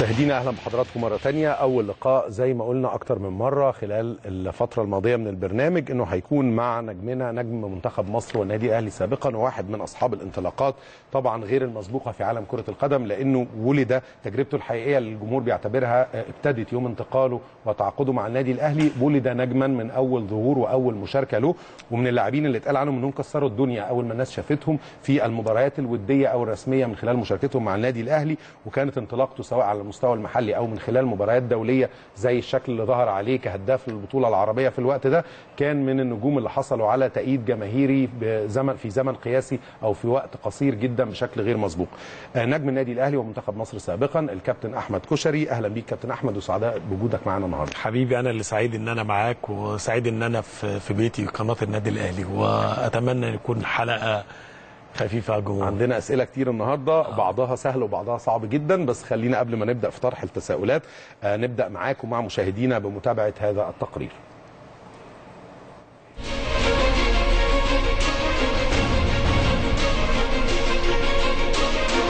مشاهدينا اهلا بحضراتكم مره ثانيه. اول لقاء زي ما قلنا اكتر من مره خلال الفتره الماضيه من البرنامج انه هيكون مع نجمنا نجم منتخب مصر والنادي الاهلي سابقا وواحد من اصحاب الانطلاقات طبعا غير المسبوقه في عالم كره القدم، لانه ولد تجربته الحقيقيه اللي الجمهور بيعتبرها ابتدت يوم انتقاله وتعاقده مع النادي الاهلي. ولد نجما من اول ظهور واول مشاركه له، ومن اللاعبين اللي اتقال عنهم انهم كسروا الدنيا اول ما الناس شافتهم في المباريات الوديه او الرسميه من خلال مشاركتهم مع النادي الاهلي. وكانت انطلاقته سواء على المستوى المحلي او من خلال مباريات دوليه زي الشكل اللي ظهر عليه كهداف البطوله العربيه في الوقت ده، كان من النجوم اللي حصلوا على تأييد جماهيري في زمن قياسي او في وقت قصير جدا بشكل غير مسبوق. نجم النادي الاهلي ومنتخب مصر سابقا الكابتن احمد كشري. اهلا بيك كابتن احمد وسعداء بوجودك معانا النهارده. حبيبي، انا اللي سعيد ان انا معاك وسعيد ان انا في بيتي قناه النادي الاهلي، واتمنى ان يكون حلقه خفيفه على الجمهور. عندنا اسئله كتير النهارده، بعضها سهل وبعضها صعب جدا، بس خلينا قبل ما نبدا في طرح التساؤلات نبدا معاكم مع مشاهدينا بمتابعه هذا التقرير. أحمد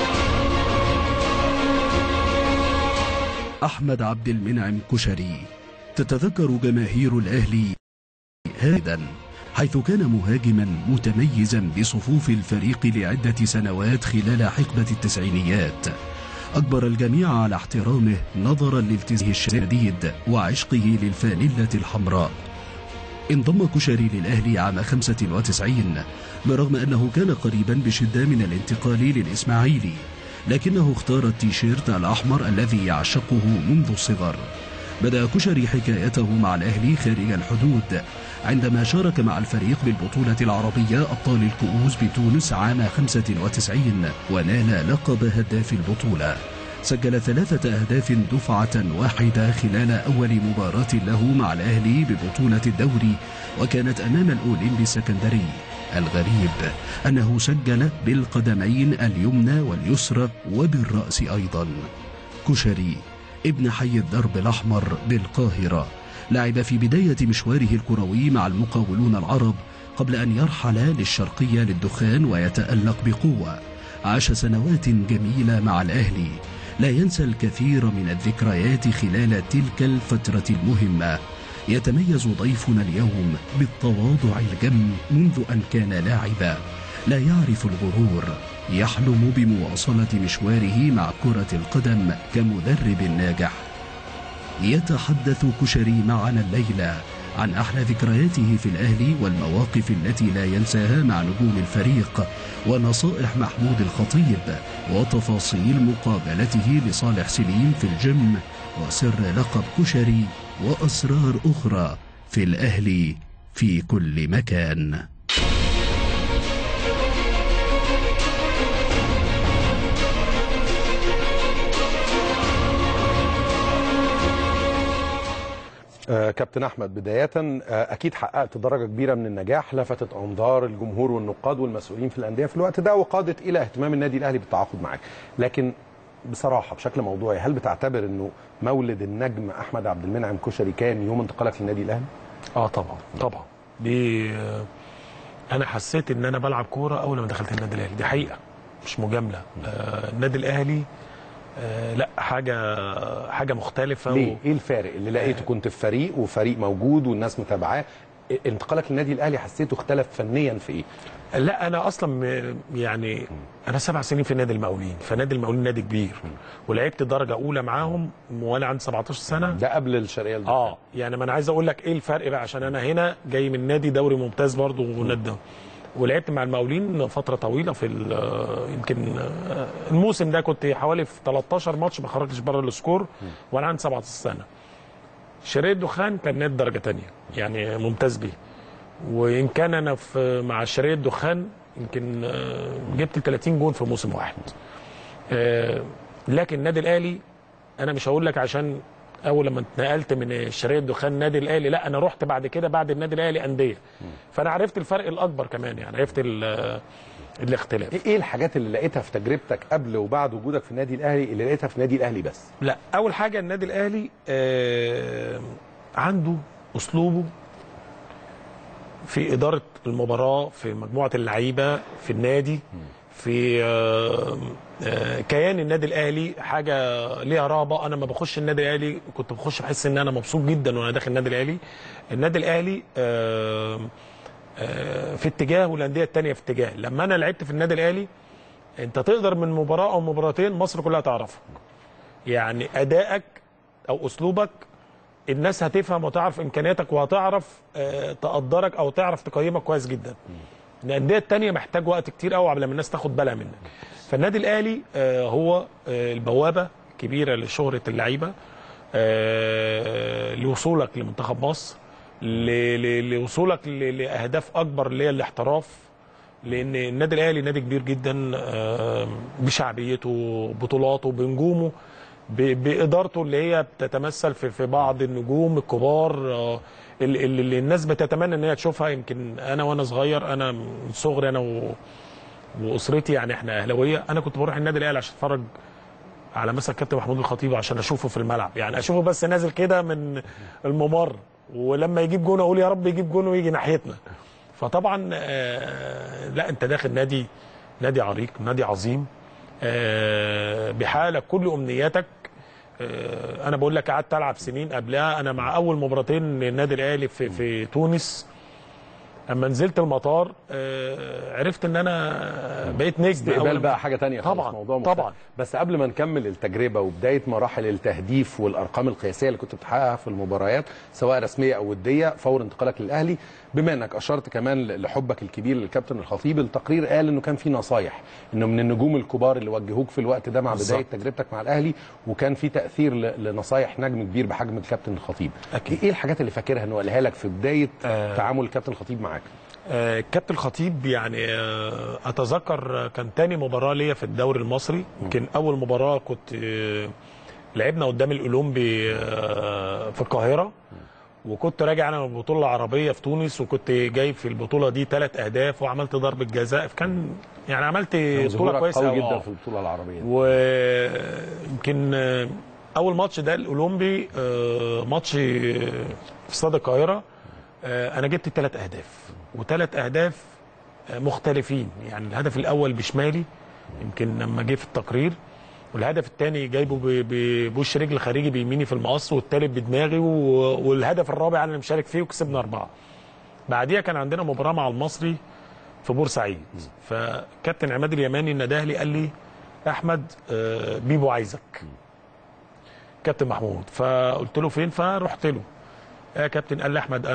عبد المنعم كشري. تتذكر جماهير الأهلي هذا حيث كان مهاجما متميزا بصفوف الفريق لعدة سنوات خلال حقبة التسعينيات. أجبر الجميع على احترامه نظرا لالتزامه الشديد وعشقه للفانلة الحمراء. انضم كشري للأهلي عام 95 برغم أنه كان قريبا بشدة من الانتقال للإسماعيلي، لكنه اختار التيشيرت الأحمر الذي يعشقه منذ الصغر. بدأ كشري حكايته مع الأهلي خارج الحدود عندما شارك مع الفريق بالبطولة العربية أبطال الكؤوس بتونس عام 95 ونال لقب هداف البطولة. سجل 3 أهداف دفعة واحدة خلال أول مباراة له مع الأهلي ببطولة الدوري، وكانت أمام الأولمبي السكندري. الغريب أنه سجل بالقدمين اليمنى واليسرى وبالرأس أيضا. كشري ابن حي الدرب الأحمر بالقاهرة، لعب في بداية مشواره الكروي مع المقاولون العرب قبل أن يرحل للشرقية للدخان ويتألق بقوة. عاش سنوات جميلة مع الأهلي، لا ينسى الكثير من الذكريات خلال تلك الفترة المهمة. يتميز ضيفنا اليوم بالتواضع الجم منذ أن كان لاعبا، لا يعرف الغرور، يحلم بمواصلة مشواره مع كرة القدم كمدرب ناجح. يتحدث كشري معنا الليلة عن أحلى ذكرياته في الأهلي والمواقف التي لا ينساها مع نجوم الفريق ونصائح محمود الخطيب وتفاصيل مقابلته لصالح سليم في الجيم وسر لقب كشري وأسرار أخرى في الأهلي في كل مكان. كابتن احمد، بدايه اكيد حققت درجه كبيره من النجاح لفتت انظار الجمهور والنقاد والمسؤولين في الانديه في الوقت ده وقادت الى اهتمام النادي الاهلي بالتعاقد معاك، لكن بصراحه بشكل موضوعي هل بتعتبر انه مولد النجم احمد عبد المنعم كشري كان يوم انتقالك للنادي الاهلي؟ طبعا دي انا حسيت ان انا بلعب كوره اول ما دخلت النادي الاهلي، دي حقيقه مش مجامله. النادي الاهلي لا حاجه مختلفه. ليه؟ ايه الفارق اللي لقيته؟ كنت في فريق وفريق موجود والناس متابعاه، انتقالك للنادي الاهلي حسيته اختلف فنيا في ايه؟ لا انا اصلا يعني انا 7 سنين في نادي المقاولين، فنادي المقاولين نادي كبير ولعبت درجه اولى معاهم وانا عندي 17 سنه. ده قبل الشرقيه الدخان. يعني ما انا عايز اقول لك ايه الفرق بقى، عشان انا هنا جاي من نادي دوري ممتاز برضه ونادي، ولعبت مع المقاولين فتره طويله في يمكن الموسم ده كنت حوالي في 13 ماتش ما خرجتش بره السكور وانا عندي 17 سنه. شرقيه الدخان كان نادي درجه ثانيه يعني ممتاز بيه، وان كان انا مع شرقيه الدخان يمكن جبت 30 جون في موسم واحد. لكن النادي الاهلي انا مش هقول لك عشان اول لما اتنقلت من شرقيه الدخان النادي الاهلي، لا انا رحت بعد كده بعد النادي الاهلي انديه، فانا عرفت الفرق الاكبر كمان، يعني عرفت الاختلاف. ايه الحاجات اللي لقيتها في تجربتك قبل وبعد وجودك في النادي الاهلي اللي لقيتها في النادي الاهلي بس؟ لا اول حاجه النادي الاهلي عنده اسلوبه في اداره المباراه، في مجموعه اللعيبه في النادي، في كيان النادي الاهلي، حاجه ليها رهبه. انا لما بخش النادي الاهلي كنت بخش بحس ان انا مبسوط جدا وانا داخل النادي الاهلي. النادي الاهلي في اتجاه والانديه الثانيه في اتجاه. لما انا لعبت في النادي الاهلي انت تقدر من مباراه او مباراتين مصر كلها تعرفك، يعني ادائك او اسلوبك الناس هتفهم وتعرف امكانياتك وهتعرف تقدرك او تعرف تقيمك كويس جدا. الانديه الثانيه محتاج وقت كتير قوي قبل ما الناس تاخد بالها منك. فالنادي الاهلي هو البوابه كبيره لشهره اللعيبه، لوصولك لمنتخب مصر، لوصولك لاهداف اكبر اللي هي الاحتراف. لان النادي الاهلي نادي كبير جدا بشعبيته، بطولاته، بنجومه، بادارته اللي هي بتتمثل في بعض النجوم الكبار اللي الناس بتتمنى ان هي تشوفها. يمكن انا وانا صغير، انا من صغري انا واسرتي يعني احنا اهلاويه، انا كنت بروح النادي الاهلي عشان اتفرج على مثلا كابتن محمود الخطيب، عشان اشوفه في الملعب، يعني اشوفه بس نازل كده من الممر، ولما يجيب جون اقول يا رب يجيب جون ويجي ناحيتنا. فطبعا لا، انت داخل نادي عريق، نادي عظيم بيحقق لك كل امنياتك. انا بقول لك قعدت العب سنين قبلها. انا مع اول مباراتين للنادي الاهلي في تونس، اما نزلت المطار عرفت ان انا بقيت نجم. استقبال بقى حاجه ثانيه خالص، طبعا موضوع مختلف. طبعا. بس قبل ما نكمل التجربه وبدايه مراحل التهديف والارقام القياسيه اللي كنت بتحققها في المباريات سواء رسميه او وديه فور انتقالك للاهلي، بما انك اشرت كمان لحبك الكبير للكابتن الخطيب، التقرير قال انه كان في نصايح، انه من النجوم الكبار اللي وجهوك في الوقت ده مع بدايه تجربتك مع الاهلي، وكان في تاثير لنصايح نجم كبير بحجم الكابتن الخطيب. أكيد. ايه الحاجات اللي فاكرها انه قالها لك في بدايه تعامل الكابتن الخطيب معاك؟ كابتن الخطيب يعني اتذكر كان تاني مباراه ليا في الدوري المصري. يمكن اول مباراه كنت لعبنا قدام الاولمبي في القاهره، وكنت راجع انا من البطوله العربيه في تونس، وكنت جايب في البطوله دي 3 اهداف وعملت ضربه جزاء. كان يعني عملت بطوله كويسه قوي جدا في البطوله العربيه. ويمكن اول ماتش ده الاولمبي ماتش في استاد القاهره، انا جبت 3 اهداف و3 اهداف مختلفين. يعني الهدف الاول بشمالي يمكن لما جه في التقرير، والهدف الثاني جايبه بوش رجل خارجي بيميني في المقص، والثالث بدماغي، والهدف الرابع انا اللي مشارك فيه وكسبنا 4. بعديها كان عندنا مباراه مع المصري في بورسعيد، فكابتن عماد اليماني نداه لي قال لي احمد بيبو عايزك كابتن محمود. فقلت له فين؟ فرحت له. يا كابتن، قال لي احمد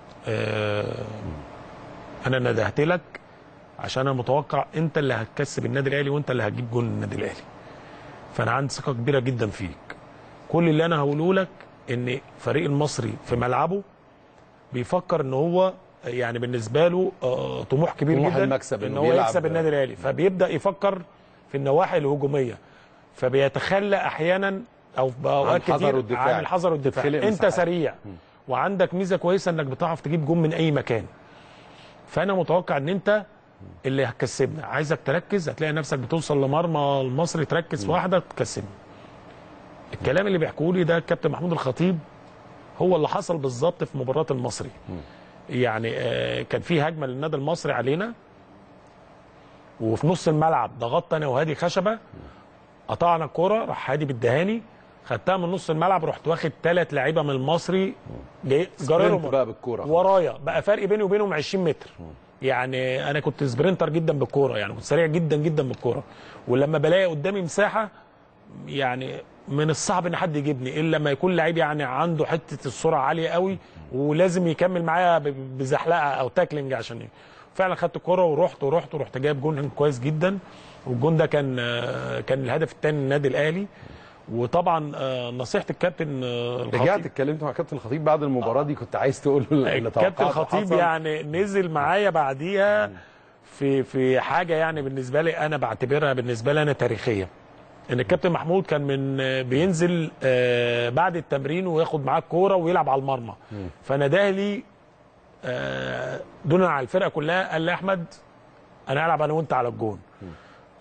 انا ندهت لك عشان انا متوقع انت اللي هتكسب النادي الاهلي وانت اللي هتجيب جون النادي الاهلي، فانا عندي ثقه كبيره جدا فيك. كل اللي انا هقوله لك ان فريق المصري في ملعبه بيفكر ان هو يعني بالنسبه له طموح كبير جدا المكسب ان هو يكسب النادي الاهلي، فبيبدا يفكر في النواحي الهجوميه، فبيتخلى احيانا او باوقات كتير عن الحذر والدفاع. انت سريع وعندك ميزه كويسه انك بتعرف تجيب جون من اي مكان، فانا متوقع ان انت اللي هتكسبنا. عايزك تركز، هتلاقي نفسك بتوصل لمرمى المصري تركز في واحده تكسبنا. الكلام اللي بيحكوا لي ده الكابتن محمود الخطيب هو اللي حصل بالظبط في مباراه المصري. يعني كان في هجمه للنادي المصري علينا، وفي نص الملعب ضغطت انا وهادي خشبه، قطعنا الكوره، راح هادي بالدهاني خدتها من نص الملعب، رحت واخد 3 لعيبه من المصري جاررهم بقى بالكوره ورايا، بقى فرق بيني وبينهم 20 متر. يعني انا كنت سبرنتر جدا بالكوره، يعني كنت سريع جدا جدا بالكوره، ولما بلاقي قدامي مساحه يعني من الصعب ان حد يجيبني الا لما يكون لعيب يعني عنده حته السرعه عاليه قوي ولازم يكمل معايا بزحلقه او تاكلينج عشان فعلا خدت الكوره ورحت جايب جون كويس جدا. والجون ده كان الهدف الثاني للنادي الاهلي. وطبعا نصيحه الكابتن الخطيب، رجعت اتكلمت مع كابتن الخطيب بعد المباراه دي، كنت عايز تقول له اللي توقعته كابتن الخطيب يعني نزل معايا بعديها في حاجه يعني بالنسبه لي انا بعتبرها بالنسبه لي انا تاريخيه. ان الكابتن محمود كان بينزل بعد التمرين وياخد معاه الكوره ويلعب على المرمى، فنداه لي دون على الفرقه كلها، قال لي احمد انا هلعب انا وانت على الجون.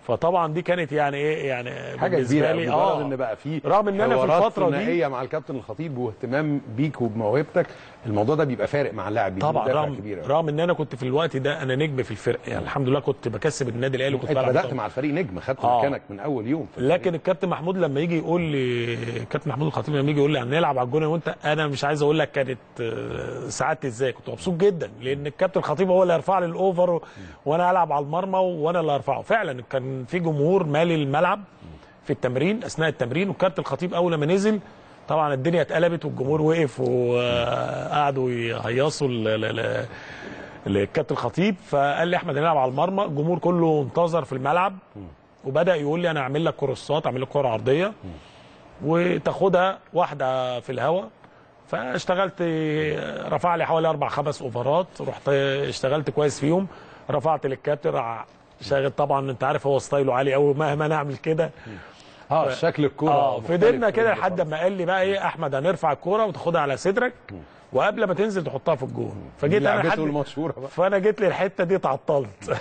فطبعا دي كانت يعني ايه يعني حاجه كبيره لي مجرد ان بقى في رغم ان انا في الفتره دي مع الكابتن الخطيب واهتمام بيك وبموهبتك، الموضوع ده بيبقى فارق مع اللاعب. طبعا رغم ان انا كنت في الوقت ده انا نجم في الفرقه يعني الحمد لله كنت بكسب النادي الاهلي وكنت بلعب. بدات مع الفريق نجم، خدت مكانك من اول يوم لكن الكابتن محمود لما يجي يقول لي الكابتن محمود الخطيب لما يجي يقول لي هنلعب على الجون وانت، انا مش عايز اقول لك كانت سعادتي ازاي، كنت مبسوط جدا لان الكابتن الخطيب هو اللي هيرفع لي الاوفر وانا العب على المرمى وانا اللي هرفعه. فعلا كان في جمهور مالي الملعب في التمرين اثناء التمرين، والكابتن الخطيب اول ما نزل طبعا الدنيا اتقلبت والجمهور وقف وقعدوا يهيصوا للكابتن الخطيب، فقال لي احمد هنلعب على المرمى. الجمهور كله انتظر في الملعب وبدا يقول لي انا هعمل لك كروسات، اعمل لك كره عرضيه وتاخدها واحده في الهواء. فاشتغلت، رفع لي حوالي 4 5 اوفرات، رحت اشتغلت كويس فيهم، رفعت للكابتن شاغل. طبعا انت عارف هو ستايله عالي قوي مهما نعمل كده شكل الكوره فضلنا كده لحد ما قال لي بقى ايه احمد هنرفع الكوره وتاخدها على صدرك وقبل ما تنزل تحطها في الجون. فجيت انا المشهوره بقى، فانا جيت لي الحته دي اتعطلت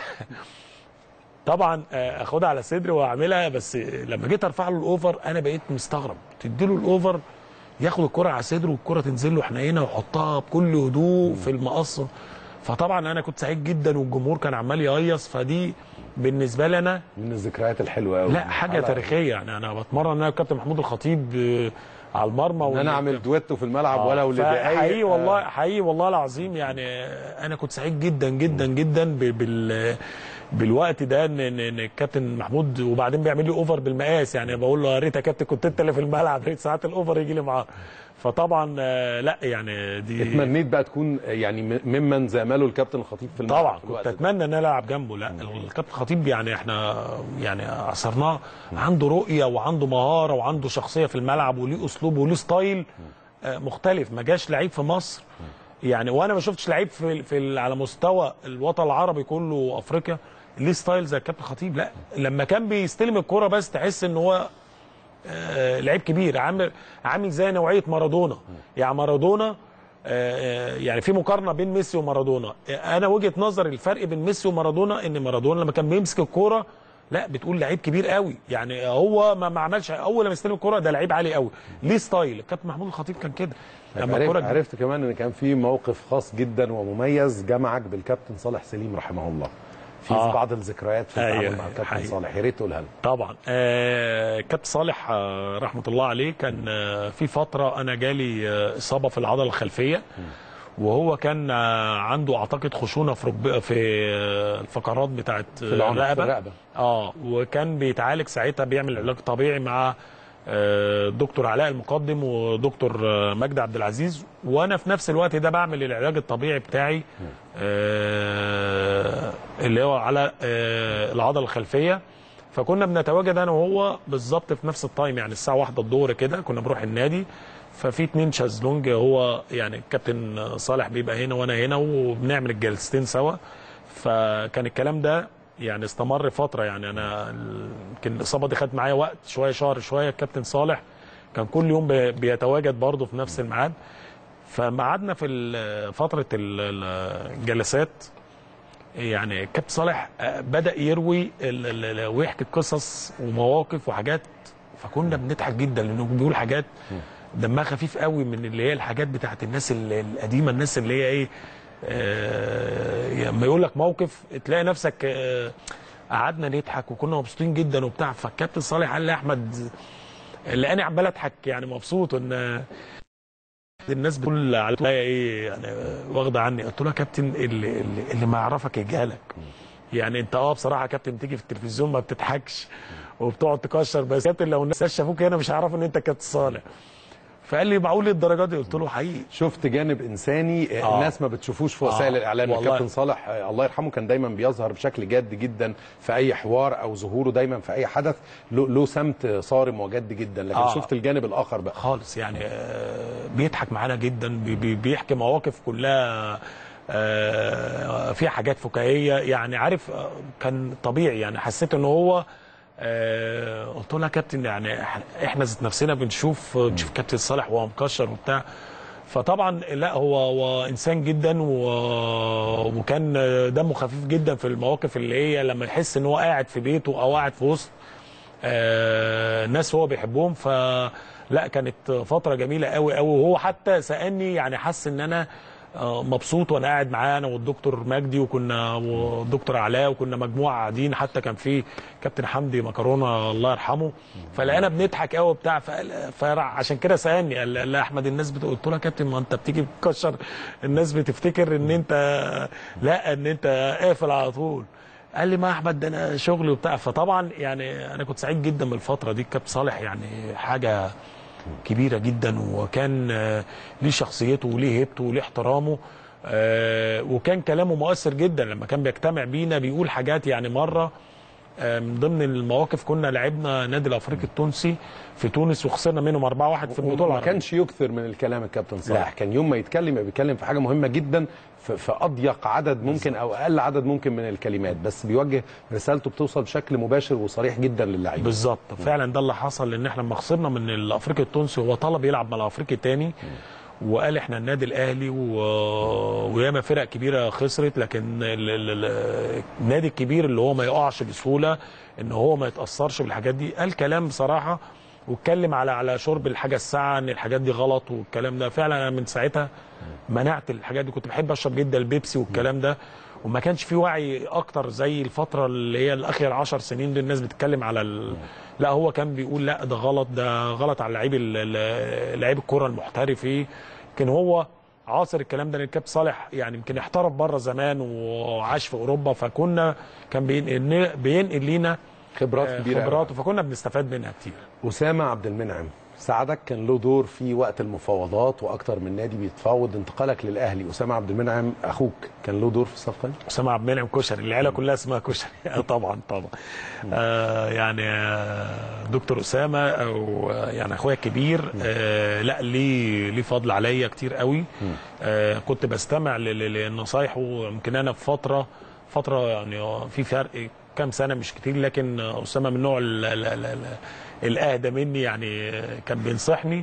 طبعا اخدها على صدري واعملها، بس لما جيت ارفع له الاوفر انا بقيت مستغرب، تدي له الاوفر ياخد الكره على صدره والكره تنزل له حنينه ويحطها بكل هدوء في المقص. فطبعا انا كنت سعيد جدا والجمهور كان عمال يهيص، فدي بالنسبه لي انا من الذكريات الحلوه قوي. لا حاجه تاريخيه يعني. انا بتمرن انا والكابتن محمود الخطيب على المرمى انا اعمل دويتو في الملعب ولو لدقايق. حقيقي والله حقيقي والله العظيم يعني انا كنت سعيد جدا جدا جدا بالوقت ده ان الكابتن محمود وبعدين بيعمل لي اوفر بالمقاس، يعني بقول له يا ريت يا كابتن كنت انت اللي في الملعب، ريت ساعات الاوفر يجي لي معاه. فطبعا لا يعني دي اتمنيت بقى تكون يعني ممن زامله الكابتن الخطيب في الملعب. طبعا كنت اتمنى ان انا العب جنبه. لا الكابتن الخطيب يعني احنا يعني عصرناه، عنده رؤيه وعنده مهاره وعنده شخصيه في الملعب وليه اسلوب وليه ستايل مختلف. ما جاش لعيب في مصر يعني، وانا ما شفتش لعيب على مستوى الوطن العربي كله وافريقيا ليه ستايل زي الكابتن الخطيب. لا لما كان بيستلم الكرة بس تحس ان هو لعيب كبير، عامل زي نوعيه مارادونا. يعني مارادونا يعني في مقارنه بين ميسي ومارادونا. انا وجهه نظري الفرق بين ميسي ومارادونا ان مارادونا لما كان بيمسك الكوره لا بتقول لعيب كبير قوي، يعني هو ما عملش اول لما يستلم الكوره ده لعيب عالي قوي، ليه ستايل. الكابتن محمود الخطيب كان كده. لما عرفت كمان ان كان في موقف خاص جدا ومميز جمعك بالكابتن صالح سليم رحمه الله في بعض الذكريات في التعامل مع الكابتن صالح، يا ريت تقولها لنا. طبعا كابتن صالح رحمه الله عليه كان في فتره انا جالي اصابه في العضله الخلفيه، وهو كان عنده اعتقد خشونه في الفقرات بتاعه الرقبه. وكان بيتعالج ساعتها، بيعمل علاج طبيعي مع دكتور علاء المقدم ودكتور مجدي عبد العزيز، وانا في نفس الوقت ده بعمل العلاج الطبيعي بتاعي اللي هو على العضله الخلفيه. فكنا بنتواجد انا وهو بالظبط في نفس التايم، يعني الساعه 1 الظهر كده كنا بنروح النادي. ففي 2 شازلونج، هو يعني الكابتن صالح بيبقى هنا وانا هنا وبنعمل الجلستين سوا. فكان الكلام ده يعني استمر فتره، يعني انا يمكن الاصابه دي خدت معايا وقت شويه، شهر شويه. الكابتن صالح كان كل يوم بيتواجد برضه في نفس الميعاد. فمعادنا في فتره الجلسات يعني الكابتن صالح بدا يروي ويحكي قصص ومواقف وحاجات، فكنا بنضحك جدا لانه بيقول حاجات دمها خفيف قوي من اللي هي الحاجات بتاعت الناس القديمه، الناس اللي هي ايه لما يقول لك موقف تلاقي نفسك قعدنا نضحك وكنا مبسوطين جدا وبتاع. فالكابتن صالح قال لي احمد لاني عمال اضحك يعني مبسوط ان الناس بتقول عليا ايه يعني واخده عني. قلت له يا كابتن اللي ما يعرفك يجهلك، يعني انت بصراحه يا كابتن بتيجي في التلفزيون ما بتضحكش وبتقعد تكشر، بس كابتن لو الناس شافوك هنا مش هيعرفوا ان انت كابتن صالح. فقال لي معقول الدرجات دي؟ قلت له حقيقي شفت جانب انساني الناس ما بتشوفوش في وسائل الاعلام. الكابتن صالح الله يرحمه كان دايما بيظهر بشكل جاد جدا في اي حوار او ظهوره دايما في اي حدث له سمت صارم وجد جدا، لكن شفت الجانب الاخر بقى خالص. يعني بيضحك معانا جدا، بيحكي مواقف كلها فيها حاجات فكاهيه، يعني عارف كان طبيعي. يعني حسيت ان هو قلت له يا كابتن يعني احنا ذات نفسنا بنشوف كابتن صالح وهو مكشر وبتاع. فطبعا لا هو انسان جدا وكان دمه خفيف جدا في المواقف اللي هي لما يحس ان هو قاعد في بيته او قاعد في وسط ناس هو بيحبهم. فلا كانت فتره جميله قوي قوي. وهو حتى سالني يعني حس ان انا مبسوط وانا قاعد معاه انا والدكتور مجدي والدكتور علاء، وكنا مجموعه قاعدين، حتى كان في كابتن حمدي مكرونه الله يرحمه. فلقينا بنضحك قوي بتاع فعشان كده سالني قال لا احمد الناس قلت له يا كابتن ما انت بتيجي بتكشر الناس بتفتكر ان انت لا ان انت قافل على طول. قال لي ما احمد ده انا شغلي وبتاع. فطبعا يعني انا كنت سعيد جدا بالفتره دي. كابتن صالح يعني حاجه كبيره جدا، وكان ليه شخصيته وليه هيبته وليه احترامه، وكان كلامه مؤثر جدا لما كان بيجتمع بينا بيقول حاجات. يعني مره من ضمن المواقف كنا لعبنا نادي الافريقي التونسي في تونس وخسرنا منهم 4-1 في البطوله. ما كانش يكثر من الكلام الكابتن صالح، كان يوم ما يتكلم بيتكلم في حاجه مهمه جدا في اضيق عدد ممكن او اقل عدد ممكن من الكلمات، بس بيوجه رسالته بتوصل بشكل مباشر وصريح جدا للاعبين. بالظبط فعلا ده اللي حصل. لان احنا لما خسرنا من الافريقي التونسي هو طلب يلعب مع الافريقي الثاني وقال احنا النادي الاهلي وياما فرق كبيره خسرت، لكن النادي الكبير اللي هو ما يقعش بسهوله، ان هو ما يتاثرش بالحاجات دي. قال كلام بصراحه واتكلم على شرب الحاجه الساعه ان الحاجات دي غلط والكلام ده. فعلا انا من ساعتها منعت الحاجات دي. كنت بحب اشرب جدا البيبسي والكلام ده، وما كانش في وعي اكتر زي الفتره اللي هي الاخر 10 سنين دي. الناس بتتكلم على لا هو كان بيقول لا ده غلط، ده غلط على لعيب الكره المحترفين. كان هو عاصر الكلام ده. الكابتن صالح يعني يمكن احترف بره زمان وعاش في اوروبا، كان بينقل لينا خبرات كبيره خبراته، فكنا بنستفاد منها كتير. اسامه عبد المنعم ساعدك، كان له دور في وقت المفاوضات واكتر من نادي بيتفاوض انتقالك للاهلي. اسامه عبد المنعم اخوك كان له دور في الصفقه دي؟ اسامه عبد المنعم كشري، العيله كلها اسمها كشري. طبعا يعني دكتور اسامه او يعني اخويا الكبير لا ليه فضل عليا كتير قوي. كنت بستمع لنصايحه. يمكن انا في فتره يعني في فرق كام سنه مش كتير، لكن اسامه من نوع الاهدى مني، يعني كان بينصحني.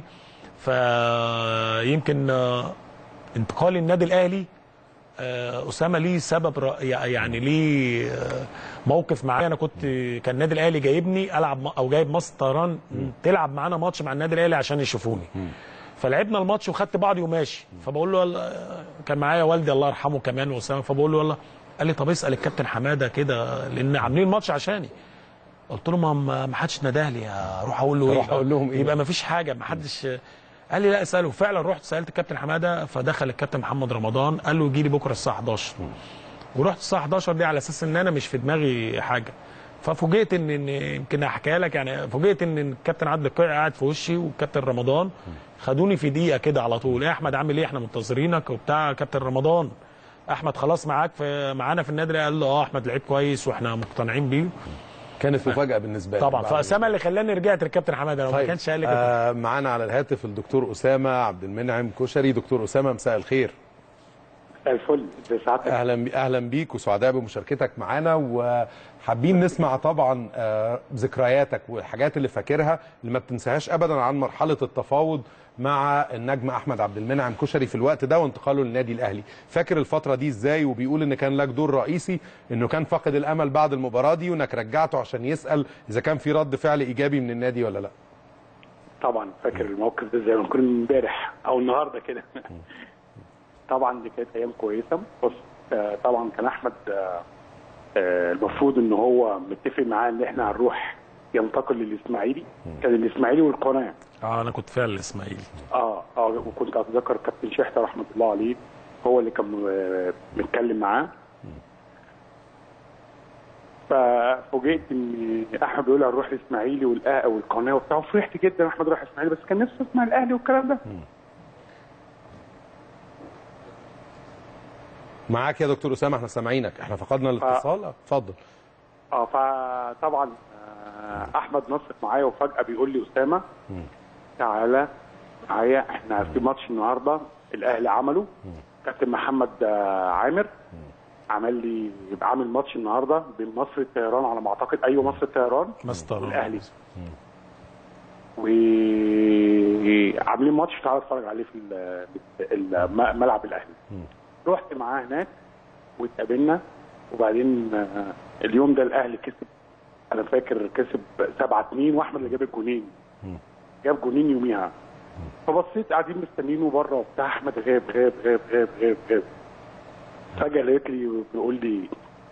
فيمكن انتقالي النادي الاهلي اسامه ليه سبب، يعني ليه موقف معايا. انا كان النادي الاهلي جايبني العب او جايب مصر طيران تلعب معانا ماتش مع النادي الاهلي عشان يشوفوني. فلعبنا الماتش وخدت بعضي وماشي. فبقول له كان معايا والدي الله يرحمه كمان واسامه، فبقول له يلا. قال لي طب اسال الكابتن حماده كده لان عاملين الماتش عشاني. قلت له ما حدش ندهلي، اروح اقول له ايه؟ اقول لهم ايه؟ يبقى ما فيش حاجه، ما حدش. قال لي لا اساله. فعلا رحت سالت الكابتن حماده، فدخل الكابتن محمد رمضان قال له يجي لي بكره الساعه 11. ورحت الساعه 11 دي على اساس ان انا مش في دماغي حاجه. ففوجئت ان يمكن احكيها لك، يعني فوجئت ان الكابتن عادل القيعي قاعد في وشي والكابتن رمضان خدوني في دقيقه كده على طول. ايه يا احمد عامل ايه؟ احنا منتظرينك وبتاع. كابتن رمضان احمد خلاص معانا في النادي. قال له احمد لعيب كويس واحنا مقتنعين بيه. كانت مفاجاه بالنسبه لي طبعا. فاسامه اللي خلاني رجعت للكابتن حماده، لو ما كانش قال لي معانا على الهاتف الدكتور اسامه عبد المنعم كشري. دكتور اسامه مساء الخير. مساء الفل، ازي سعادتك؟ اهلا بيك وسعداء بمشاركتك معانا، وحابين نسمع طبعا ذكرياتك والحاجات اللي فاكرها اللي ما بتنساهاش ابدا عن مرحله التفاوض مع النجم احمد عبد المنعم كشري في الوقت ده وانتقاله للنادي الاهلي. فاكر الفتره دي ازاي؟ وبيقول ان كان لك دور رئيسي، انه كان فاقد الامل بعد المباراه دي وانك رجعته عشان يسال اذا كان في رد فعل ايجابي من النادي ولا لا. طبعا فاكر الموقف ده زي ما كنا امبارح او النهارده كده. طبعا دي كانت ايام كويسه. بص طبعا كان احمد المفروض ان هو متفق معاه ان احنا هنروح ينتقل للاسماعيلي. كان الاسماعيلي والقناه. انا كنت فعلا الاسماعيلي. وكنت اتذكر كابتن شحته رحمه الله عليه هو اللي كان متكلم معاه. ففوجئت ان احمد بيقول هنروح الاسماعيلي والقناه وبتاع. فرحت جدا احمد راح الاسماعيلي، بس كان نفسه اسمع الاهلي والكلام ده. معاك يا دكتور اسامه، احنا سامعينك، احنا فقدنا الاتصال. اتفضل. فطبعا احمد نصت معايا وفجاه بيقول لي اسامه تعالى معايا، احنا في ماتش النهارده الاهلي عمله. كابتن محمد عامر عامل ماتش النهارده بين مصر الطيران على ما اعتقد. ايوه مصر الطيران والاهلي. وعاملين ماتش تعالى اتفرج عليه في ملعب الاهلي. رحت معاه هناك واتقابلنا، وبعدين اليوم ده الاهلي كسب، انا فاكر كسب 7-2 واحمد اللي جاب الجونين، جاب جونين يوميها. فبصيت قاعدين مستنينه بره وبتاع، احمد غاب غاب غاب غاب غاب غاب. فجاه لقيت لي بيقول لي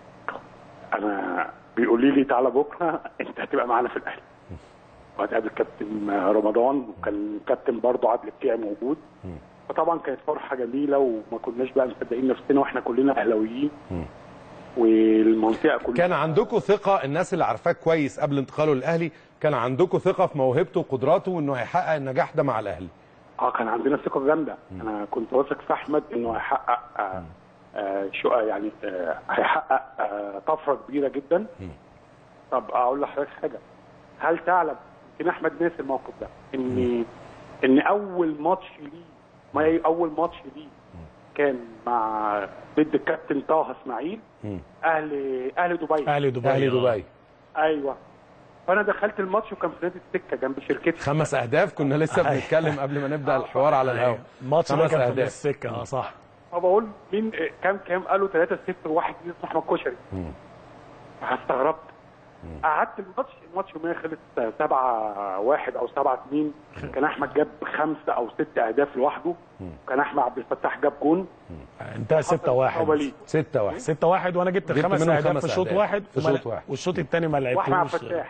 بيقول لي تعالى بكره انت هتبقى معانا في الاهلي. وهتقابل كابتن رمضان، وكان كابتن برضه عادل الكيعي موجود. فطبعا كانت فرحه جميله، وما كناش بقى مصدقين نفسنا، واحنا كلنا اهلاويين والمنطقه كلها. كان عندكم ثقه، الناس اللي عارفاك كويس قبل انتقاله للاهلي كان عندكم ثقه في موهبته وقدراته وانه هيحقق النجاح ده مع الاهلي؟ كان عندنا ثقه جامده. انا كنت واثق في احمد انه هيحقق يعني هيحقق طفره كبيره جدا. طب اقول لحضرتك حاجه، هل تعلم ان احمد ناسي الموقف ده، ان اول ماتش ليه كان مع ضد الكابتن طه اسماعيل، اهلي دبي. ايوه. فانا دخلت الماتش وكان في نادي السكه جنب شركتي. 5 أهداف كنا لسه بنتكلم قبل ما نبدا الحوار على الهواء. الماتش ده كان في السكه. صح. فبقول مين كام قالوا 3-0 واحد اسمه احمد كشري. فاستغربت. قعدت الماتش يوميا خلص 7-1 او 7-2. كان احمد جاب 5 أو 6 أهداف لوحده. كان احمد عبد الفتاح جاب جون. انتهى 6-1. 6-1 وانا جبت 5 أهداف في شوط واحد، والشوط الثاني ما لعبتوش. واحمد عبد الفتاح.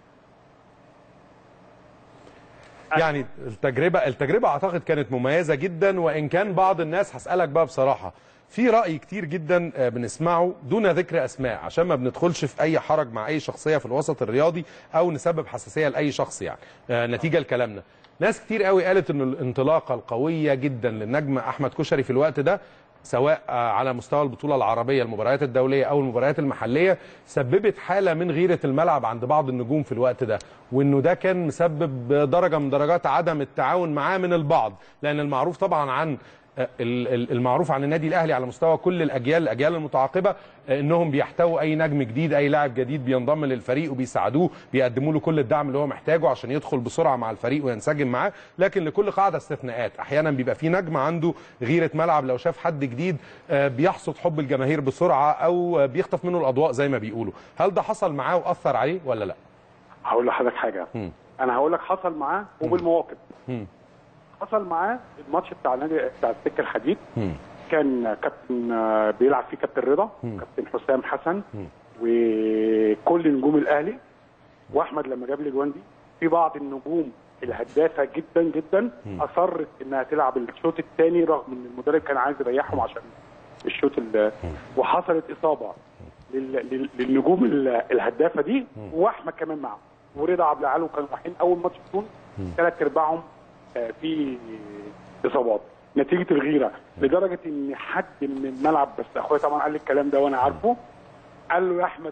يعني التجربه اعتقد كانت مميزه جدا، وان كان بعض الناس، هسالك بقى بصراحه، في رأي كتير جدا بنسمعه دون ذكر أسماء عشان ما بندخلش في أي حرج مع أي شخصية في الوسط الرياضي أو نسبب حساسية لأي شخص يعني نتيجة لكلامنا. ناس كتير قوي قالت إن الانطلاقة القوية جدا للنجم أحمد كشري في الوقت ده، سواء على مستوى البطولة العربية المباريات الدولية أو المباريات المحلية، سببت حالة من غيرة الملعب عند بعض النجوم في الوقت ده، وإنه ده كان مسبب درجة من درجات عدم التعاون معاه من البعض، لأن المعروف طبعا عن النادي الاهلي على مستوى كل الاجيال المتعاقبه انهم بيحتووا اي نجم جديد، اي لاعب جديد بينضم للفريق وبيساعدوه، بيقدموا له كل الدعم اللي هو محتاجه عشان يدخل بسرعه مع الفريق وينسجم معاه. لكن لكل قاعده استثناءات، احيانا بيبقى في نجم عنده غيره ملعب، لو شاف حد جديد بيحصد حب الجماهير بسرعه او بيخطف منه الاضواء زي ما بيقولوا. هل ده حصل معاه واثر عليه ولا لا؟ هقول لحضرتك حاجه. انا هقول لك حصل معاه وبالمواقف. حصل معاه الماتش بتاع السكه الحديد. كان كابتن بيلعب فيه كابتن رضا، كابتن حسام حسن، وكل نجوم الاهلي. واحمد لما جاب لي الجوان دي، في بعض النجوم الهدافه جدا جدا اصرت انها تلعب الشوط الثاني رغم ان المدرب كان عايز يريحهم عشان الشوط وحصلت اصابه للنجوم الهدافه دي، واحمد كمان معه، ورضا عبد العال، وكانوا رايحين اول ماتش في تونس 3 أرباعهم في اصابات نتيجه الغيره، لدرجه ان حد من الملعب، بس اخويا طبعا قال لي الكلام ده وانا عارفه، قال له يا احمد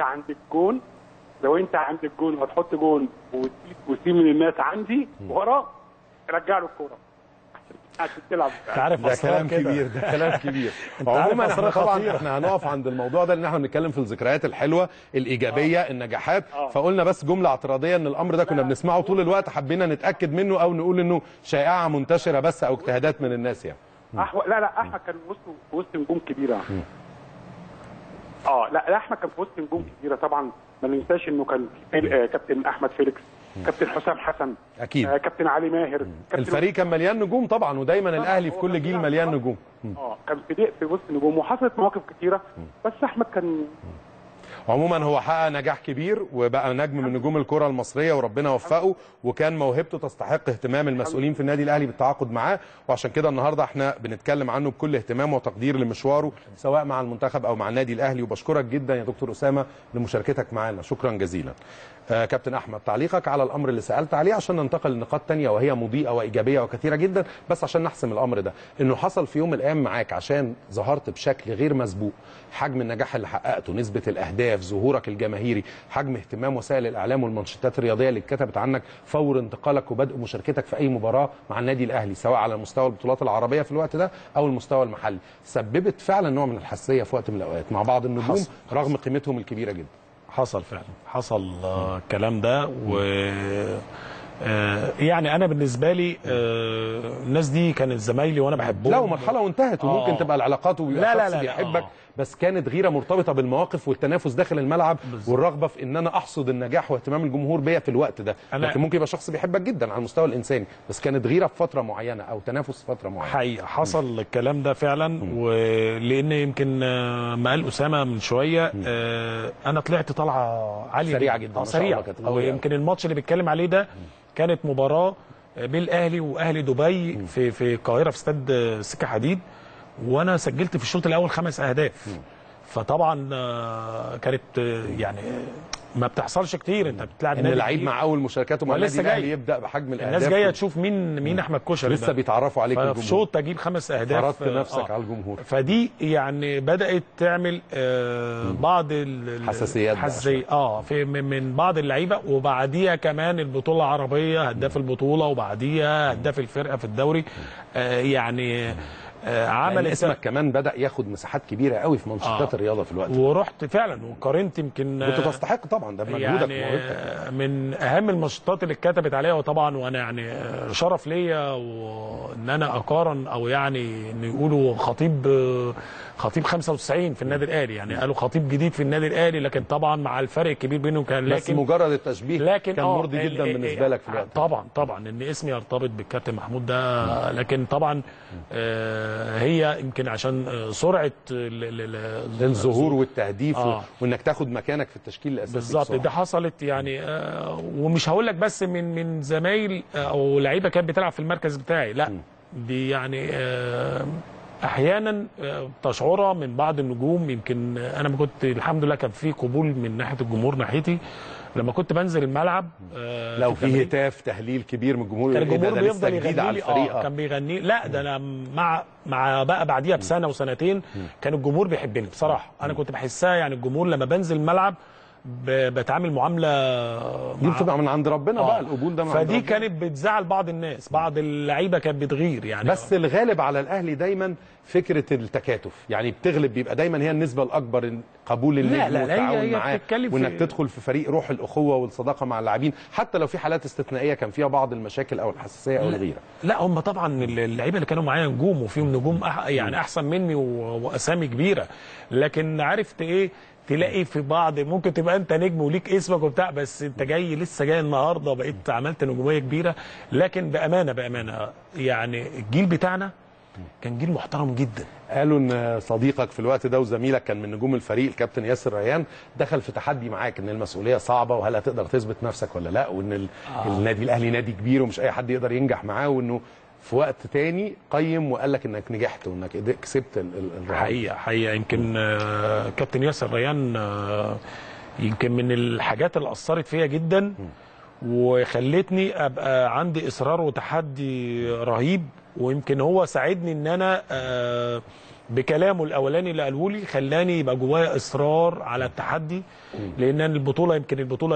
لو انت عندك جون وهتحط جون وتسيب من الناس عندي وراه، رجع له الكوره عشان تلعب. ده كلام كبير، ده كلام كبير. عموما احنا طبعا احنا هنقف عند الموضوع ده، لان احنا بنتكلم في الذكريات الحلوه الايجابيه النجاحات. فقلنا بس جمله اعتراضيه ان الامر ده كنا بنسمعه طول الوقت، حبينا نتاكد منه او نقول انه شائعه منتشره بس او اجتهادات من الناس يعني. لا احمد كان في وسط نجوم كبيره. لا احمد كان في وسط نجوم كبيره طبعا. ما ننساش انه كان كابتن احمد فيليكس، كابتن حسام حسن، اكيد كابتن علي ماهر. الفريق كان مليان نجوم طبعا، ودايما الاهلي في كل جيل مليان نجوم. كان في وسط نجوم، وحصلت مواقف كتيره، بس احمد كان عموما هو حقق نجاح كبير وبقى نجم من نجوم الكره المصريه وربنا وفقه، وكان موهبته تستحق اهتمام المسؤولين في النادي الاهلي بالتعاقد معاه، وعشان كده النهارده احنا بنتكلم عنه بكل اهتمام وتقدير لمشواره سواء مع المنتخب او مع النادي الاهلي. وبشكرك جدا يا دكتور اسامه لمشاركتك معنا، شكرا جزيلا. كابتن احمد، تعليقك على الامر اللي سالت عليه عشان ننتقل لنقاط ثانيه وهي مضيئه وايجابيه وكثيره جدا، بس عشان نحسم الامر ده، انه حصل في يوم من الايام معاك عشان ظهرت بشكل غير مسبوق، حجم النجاح اللي حققته، نسبه الاهداف، ظهورك الجماهيري، حجم اهتمام وسائل الاعلام والمنشطات الرياضيه اللي اتكتبت عنك فور انتقالك وبدء مشاركتك في اي مباراه مع النادي الاهلي، سواء على مستوى البطولات العربيه في الوقت ده او المستوى المحلي، سببت فعلا نوع من الحساسيه في وقت من الاوقات مع بعض النجوم رغم قيمتهم الكبيره جدا. حصل فعلا، حصل الكلام ده، و يعني انا بالنسبه لي الناس دي كانت زمايلي وانا بحبهم. لا ومرحله وانتهت وممكن تبقى العلاقات وبيبقى شخص بيحبك، بس كانت غيره مرتبطه بالمواقف والتنافس داخل الملعب والرغبه في ان انا احصد النجاح واهتمام الجمهور بيا في الوقت ده. لكن ممكن يبقى شخص بيحبك جدا على المستوى الانساني، بس كانت غيره في فتره معينه او تنافس في فتره معينه. حقيقه حصل الكلام ده فعلا. ولان يمكن ما قال اسامه من شويه انا طلعت طلعه عاليه سريعه جدا سريعه. ويمكن الماتش اللي بيتكلم عليه ده كانت مباراه بين الاهلي واهلي دبي في القاهره في استاد سكه حديد، وانا سجلت في الشوط الاول 5 اهداف. فطبعا كانت يعني ما بتحصلش كتير. انت بتلعب ان اللعيب مع اول مشاركاته مع النادي الاهلي يبدا بحجم الاهداف. الناس جايه تشوف مين احمد كشري، لسه بيتعرفوا عليك الجمهور، في شوط تجيب 5 اهداف، فرضت نفسك على الجمهور. فدي يعني بدات تعمل بعض حساسيات في من بعض اللعيبه. وبعديها كمان البطوله العربيه هداف البطوله، وبعديها هداف الفرقه في الدوري. يعني عمل اسمك كمان بدأ ياخد مساحات كبيرة قوي في منشطات الرياضة في الوقت ده. ورحت فعلا وقارنت يمكن كنت تستحق طبعا، ده مجهودك يعني من اهم المنشطات اللي اتكتبت عليها. وطبعا وانا يعني شرف ليا وان انا اقارن او يعني ان يقولوا خطيب 95 في النادي الاهلي، يعني قالوا خطيب جديد في النادي الاهلي، لكن طبعا مع الفرق الكبير بينهم كان بس مجرد التشبيه كان مرضي جدا بالنسبه لك في الوقت. طبعا ان اسمي يرتبط بالكابتن محمود ده. لكن طبعا هي يمكن عشان سرعه الظهور والتهديف وانك تاخد مكانك في التشكيل الاساسي بالظبط. دي حصلت يعني ومش هقول لك بس من زمايل او لعيبه كانت بتلعب في المركز بتاعي، لا دي يعني احيانا تشعرها من بعض النجوم. يمكن انا ما كنت الحمد لله كان في قبول من ناحيه الجمهور ناحيتي لما كنت بنزل الملعب. لو في هتاف تهليل كبير من الجمهور، كان الجمهور بيفضل يغني لي. كان بيغني. لا ده انا مع بقى بعديها بسنه وسنتين كان الجمهور بيحبني بصراحه. انا كنت بحسها يعني الجمهور لما بنزل الملعب بتعامل معامله دي بتبقى من عند ربنا بقى القبول ده. فدي كانت بتزعل بعض الناس، بعض اللعيبه كانت بتغير يعني. بس الغالب على الاهلي دايما فكره التكاتف، يعني بتغلب، بيبقى دايما هي النسبه الاكبر قبول النجم والتعاون معاه، وانك تدخل في فريق روح الاخوه والصداقه مع اللاعبين، حتى لو في حالات استثنائيه كان فيها بعض المشاكل او الحساسيه او الغيره. لا هم طبعا اللعيبه اللي كانوا معايا نجوم، وفيهم نجوم يعني احسن مني واسامي كبيره، لكن عرفت ايه، تلاقي في بعض ممكن تبقى انت نجم وليك اسمك وبتاع، بس انت لسه جاي النهارده بقيت عملت نجوميه كبيره. لكن بامانه يعني الجيل بتاعنا كان جيل محترم جدا. قالوا ان صديقك في الوقت ده وزميلك كان من نجوم الفريق الكابتن ياسر ريان دخل في تحدي معاك ان المسؤوليه صعبه، وهل هتقدر تثبت نفسك ولا لا، وان النادي الاهلي نادي كبير ومش اي حد يقدر ينجح معاه، وانه في وقت تاني قيم وقال لك انك نجحت وانك كسبت الرهان. حقيقه يمكن كابتن ياسر ريان يمكن من الحاجات اللي اثرت فيا جدا وخلتني ابقى عندي اصرار وتحدي رهيب. ويمكن هو ساعدني ان انا بكلامه الاولاني اللي قاله لي خلاني يبقى جوايا اصرار على التحدي، لان البطوله يمكن البطوله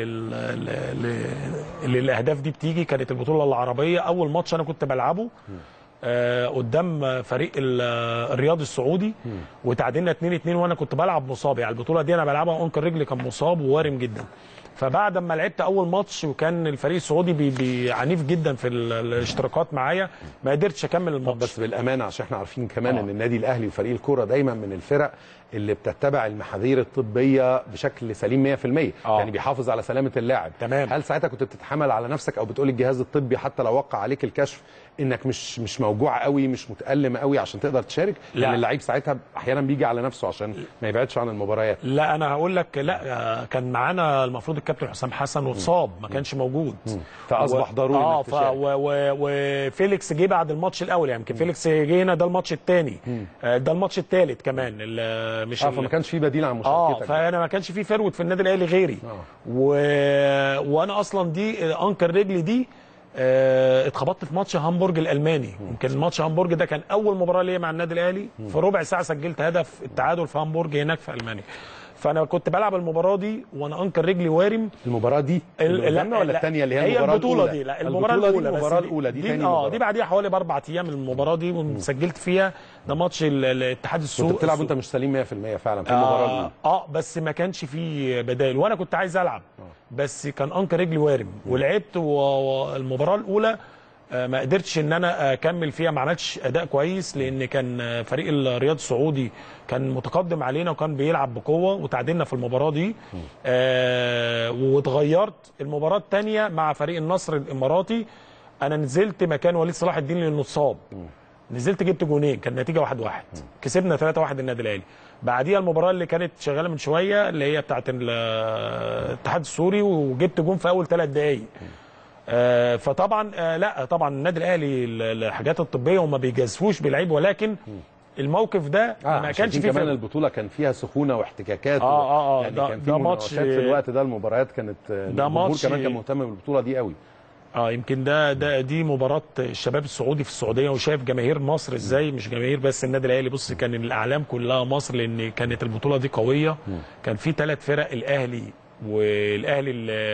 اللي الاهداف دي بتيجي كانت البطوله العربيه. اول ماتش انا كنت بلعبه قدام فريق الرياض السعودي وتعادلنا 2-2 وانا كنت بلعب مصاب. يعني البطوله دي انا بلعبها انكر رجلي كان مصاب ووارم جدا. فبعد ما لعبت اول ماتش وكان الفريق السعودي عنيف جدا في الاشتراكات معايا، ما قدرتش اكمل الماتش. بس بالامانه عشان احنا عارفين كمان ان النادي الاهلي وفريق الكوره دايما من الفرق اللي بتتبع المحاذير الطبيه بشكل سليم 100%. يعني بيحافظ على سلامه اللاعب. تمام. هل ساعتها كنت بتتحمل على نفسك او بتقول الجهاز الطبي حتى لو وقع عليك الكشف انك مش موجوع قوي، مش متالم قوي عشان تقدر تشارك؟ لان اللعيب ساعتها احيانا بيجي على نفسه عشان ما يبعدش عن المباريات. لا انا هقول لك، لا كان معانا المفروض الكابتن حسام حسن واتصاب ما كانش موجود، فاصبح ضروري انك تشارك. وفيليكس جه بعد الماتش الاول. يعني يمكن فيليكس جه هنا ده الماتش الثاني، ده الماتش الثالث كمان مش فما كانش في بديل عن مشاركتك. فانا ما كانش في فروت في النادي الاهلي غيري. وانا اصلا دي انكر رجلي دي اتخبطت في ماتش هامبورج الالماني. يمكن ماتش هامبورج ده كان اول مباراه ليا مع النادي الاهلي. في ربع ساعه سجلت هدف التعادل في هامبورج هناك في المانيا. فانا كنت بلعب المباراه دي وانا انكر رجلي وارم. المباراه دي لا ولا الثانيه اللي هي المباراه البطوله الأولى؟ دي، لا المباراه الاولى، المباراه الاولى دي ثاني مباراه. دي بعديها حوالي ب4 ايام المباراه دي، وسجلت فيها ده ماتش الاتحاد السوري. كنت بتلعب وانت مش سليم 100% فعلا في المباراه الاولى. بس ما كانش في بدائل وانا كنت عايز العب، بس كان انكر رجلي وارم ولعبت. والمباراه الاولى ما قدرتش ان انا اكمل فيها، ما عملتش اداء كويس لان كان فريق الرياض السعودي كان متقدم علينا وكان بيلعب بقوه وتعادلنا في المباراه دي. واتغيرت المباراه الثانيه مع فريق النصر الاماراتي، انا نزلت مكان وليد صلاح الدين لانه اتصاب، نزلت جبت جونين، كان النتيجه 1-1 كسبنا 3-1 النادي الاهلي. بعديها المباراه اللي كانت شغاله من شويه اللي هي بتاعه الاتحاد السوري، وجبت جون في اول 3 دقائق. فطبعا لا طبعا النادي الاهلي الحاجات الطبيه وما بيجازفوش بلعيب، ولكن الموقف ده ما كانش فيه كمان البطوله كان فيها سخونه واحتكاكات. يعني كان في مناقشات في الوقت ده، المباريات كانت الجمهور كمان كان مهتم بالبطوله دي قوي. يمكن دي مباراه الشباب السعودي في السعوديه، وشايف جماهير مصر ازاي، مش جماهير بس النادي الاهلي، بص كان الاعلام كلها مصر لان كانت البطوله دي قويه. كان في 3 فرق، الاهلي والاهلي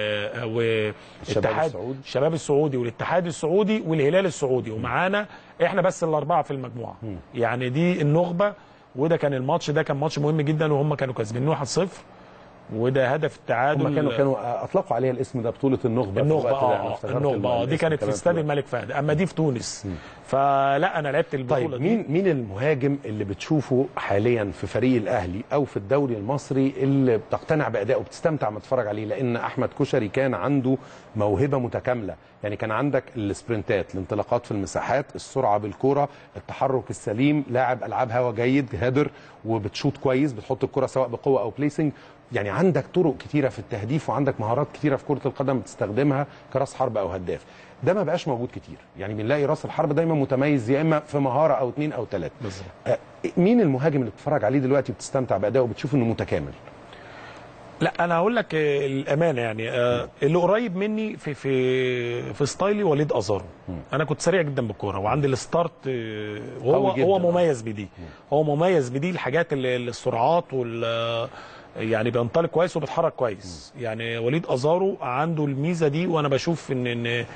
والاتحاد الشباب السعودي والاتحاد السعودي والهلال السعودي، ومعانا احنا بس ال4 في المجموعه. يعني دي النخبه، وده كان الماتش ده كان ماتش مهم جدا، وهم كانوا كاسبين 1-0 وده هدف التعادل. هم كانوا اطلقوا عليها الاسم ده بطوله النخبه. النخبه دي كانت في استاد الملك فهد، اما دي في تونس. فلا انا لعبت البطوله. طيب مين المهاجم اللي بتشوفه حاليا في فريق الاهلي او في الدوري المصري اللي بتقتنع بادائه وبتستمتع ما تتفرج عليه؟ لان احمد كشري كان عنده موهبه متكامله، يعني كان عندك السبرنتات، الانطلاقات في المساحات، السرعه بالكوره، التحرك السليم، لاعب العاب هوا جيد هادر، وبتشوط كويس، بتحط الكره سواء بقوه او بليسنج. يعني عندك طرق كتيره في التهديف، وعندك مهارات كتيره في كره القدم بتستخدمها كراس حرب او هداف. ده ما بقاش موجود كتير، يعني بنلاقي راس الحرب دايما متميز يا اما في مهاره او 2 أو 3. مين المهاجم اللي بتتفرج عليه دلوقتي وبتستمتع بادائه وبتشوف انه متكامل؟ لا انا هقول لك الامانه، يعني اللي قريب مني في ستايلي وليد ازارو. انا كنت سريع جدا بالكوره وعندي الستارت، هو مميز بدي. هو مميز بدي الحاجات السرعات يعني بينطلق كويس وبيتحرك كويس. يعني وليد ازارو عنده الميزه دي، وانا بشوف ان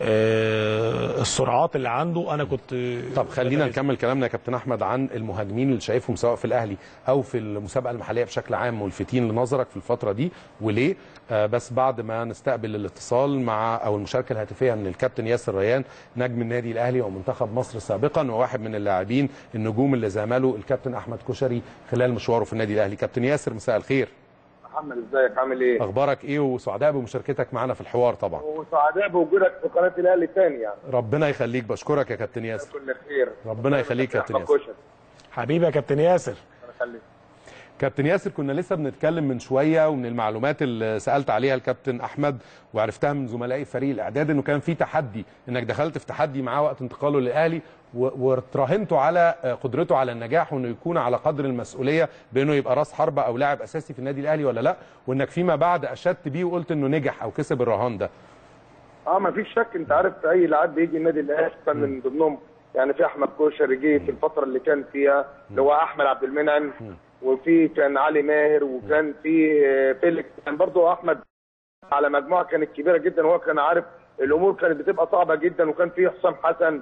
السرعات اللي عنده انا كنت. طب خلينا نكمل كلامنا يا كابتن احمد عن المهاجمين اللي شايفهم سواء في الاهلي او في المسابقه المحليه بشكل عام ملفتين لنظرك في الفتره دي وليه؟ بس بعد ما نستقبل الاتصال مع او المشاركه الهاتفيه من الكابتن ياسر ريان، نجم النادي الاهلي ومنتخب مصر سابقا، وواحد من اللاعبين النجوم اللي زامله الكابتن احمد كشري خلال مشواره في النادي الاهلي. كابتن ياسر مساء الخير. محمد ازيك عامل ايه؟ اخبارك ايه؟ وسعداء بمشاركتك معنا في الحوار طبعا. وسعداء بوجودك في قناه الاهلي تاني يعني. ربنا يخليك، بشكرك يا كابتن ياسر. كل خير. ربنا يخليك يا كابتن ياسر. حبيبي يا كابتن ياسر. ربنا يخليك. كابتن ياسر، كنا لسه بنتكلم من شويه ومن المعلومات اللي سالت عليها الكابتن احمد وعرفتها من زملائي فريق الاعداد انه كان في تحدي، انك دخلت في تحدي معاه وقت انتقاله للاهلي وتراهنته على قدرته على النجاح وانه يكون على قدر المسؤوليه بانه يبقى راس حربه او لاعب اساسي في النادي الاهلي ولا لا، وانك فيما بعد اشدت بيه وقلت انه نجح او كسب الرهان ده. ما فيش شك، انت عارف اي لاعب بيجي النادي الاهلي كان من ضمنهم يعني في احمد كشري جه في الفتره اللي كان فيها اللي هو احمد عبد المنعم، وفي كان علي ماهر، وكان في فيليكس، كان برضه احمد على مجموعه كانت كبيره جدا، وهو كان عارف الامور كانت بتبقى صعبه جدا، وكان في حسام حسن،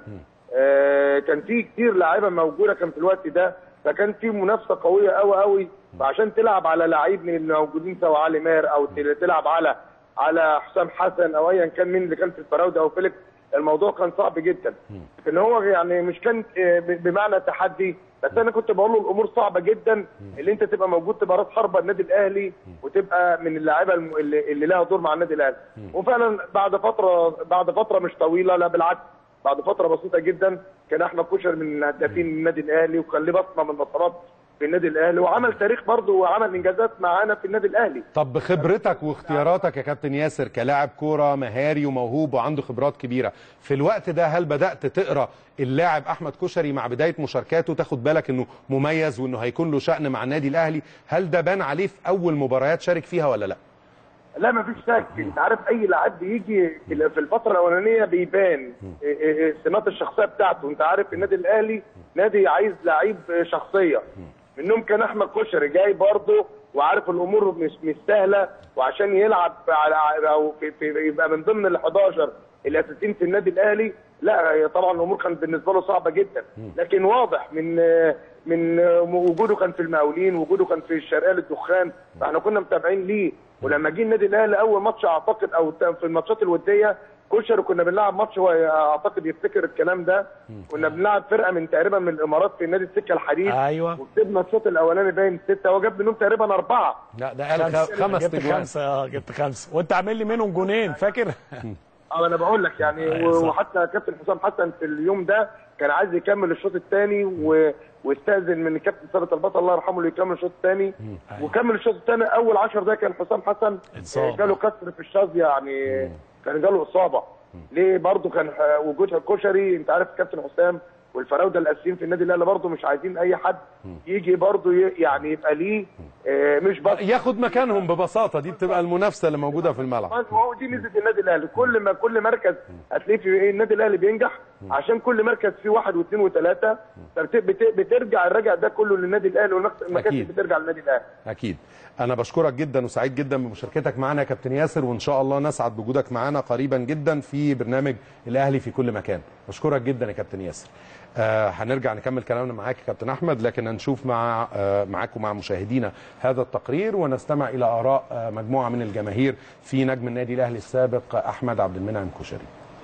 كان في كتير لاعيبه موجوده كان في الوقت ده، فكان في منافسه قويه قوي قوي. فعشان تلعب على لعيب من الموجودين سواء علي ماهر او تلعب على حسام حسن او ايا كان مين اللي كان في الفراوده او فيليكس، الموضوع كان صعب جدا. ان هو يعني مش كان بمعنى تحدي، بس انا كنت بقول له الامور صعبه جدا اللي انت تبقى موجود تبقى راس حربه النادي الاهلي وتبقى من اللاعيبه اللي لها دور مع النادي الاهلي. وفعلا بعد فتره مش طويله، لا بالعكس بعد فتره بسيطه جدا كان احمد كشري من هدافين النادي الاهلي، وكان له بصمه من بصمات في النادي الاهلي، وعمل تاريخ برضه وعمل انجازات معانا في النادي الاهلي. طب بخبرتك واختياراتك يا كابتن ياسر كلاعب كوره مهاري وموهوب وعنده خبرات كبيره، في الوقت ده هل بدات تقرا اللاعب احمد كشري مع بدايه مشاركاته، تاخد بالك انه مميز وانه هيكون له شأن مع النادي الاهلي؟ هل ده بان عليه في اول مباريات شارك فيها ولا لا؟ لا مفيش شك، انت عارف اي لاعب بيجي في الفتره الاولانيه بيبان سمات الشخصيه بتاعته. انت عارف النادي الاهلي نادي عايز لعيب شخصيه، منهم كان احمد كشري جاي برضه وعارف الامور مش سهله، وعشان يلعب او يبقى من ضمن ال 11 الاساسيين في النادي الاهلي، لا طبعا الامور كانت بالنسبه له صعبه جدا، لكن واضح من وجوده كان في المقاولين، وجوده كان في الشرقيه للدخان، فاحنا كنا متابعين ليه. ولما جه النادي الاهلي اول ماتش اعتقد او في الماتشات الوديه كشري كنا بنلعب ماتش، هو اعتقد يفتكر الكلام ده، كنا بنلعب فرقه من تقريبا من الامارات في نادي السكه الحديد، ايوه، وكسبنا الشوط الاولاني باين 6، هو جاب منهم تقريبا 4. لا ده قال 5 جبت 5 جبت 5 وانت عامل لي منهم جونين فاكر؟ انا بقول لك يعني وحتى كابتن حسام حسن في اليوم ده كان عايز يكمل الشوط الثاني واستاذن من الكابتن ثابت البطل الله يرحمه اللي يكمل الشوط الثاني، وكمل الشوط الثاني. اول 10 دقايق كان حسام حسن جاله كسر في الشظيه، يعني كان جاله اصابه. ليه؟ برضه كان وجود الكشري، انت عارف الكابتن حسام والفراوده الاساسيين في النادي الاهلي برضه مش عايزين اي حد يجي برضه يعني يبقى ليه مش بس ياخد مكانهم ببساطه، دي بتبقى المنافسه اللي موجوده في الملعب. هو دي ميزه النادي الاهلي، كل مركز هتلاقيه في النادي الاهلي بينجح، عشان كل مركز فيه 1 و2 و3، بترجع الرجع ده كله للنادي الاهلي، والمكاسب بترجع للنادي الاهلي. اكيد. انا بشكرك جدا وسعيد جدا بمشاركتك معنا يا كابتن ياسر، وان شاء الله نسعد بوجودك معنا قريبا جدا في برنامج الاهلي في كل مكان. بشكرك جدا يا كابتن ياسر. هنرجع نكمل كلامنا معاك يا كابتن احمد، لكن هنشوف معاكم مع مشاهدينا هذا التقرير ونستمع الى اراء مجموعه من الجماهير في نجم النادي الاهلي السابق احمد عبد المنعم كشري.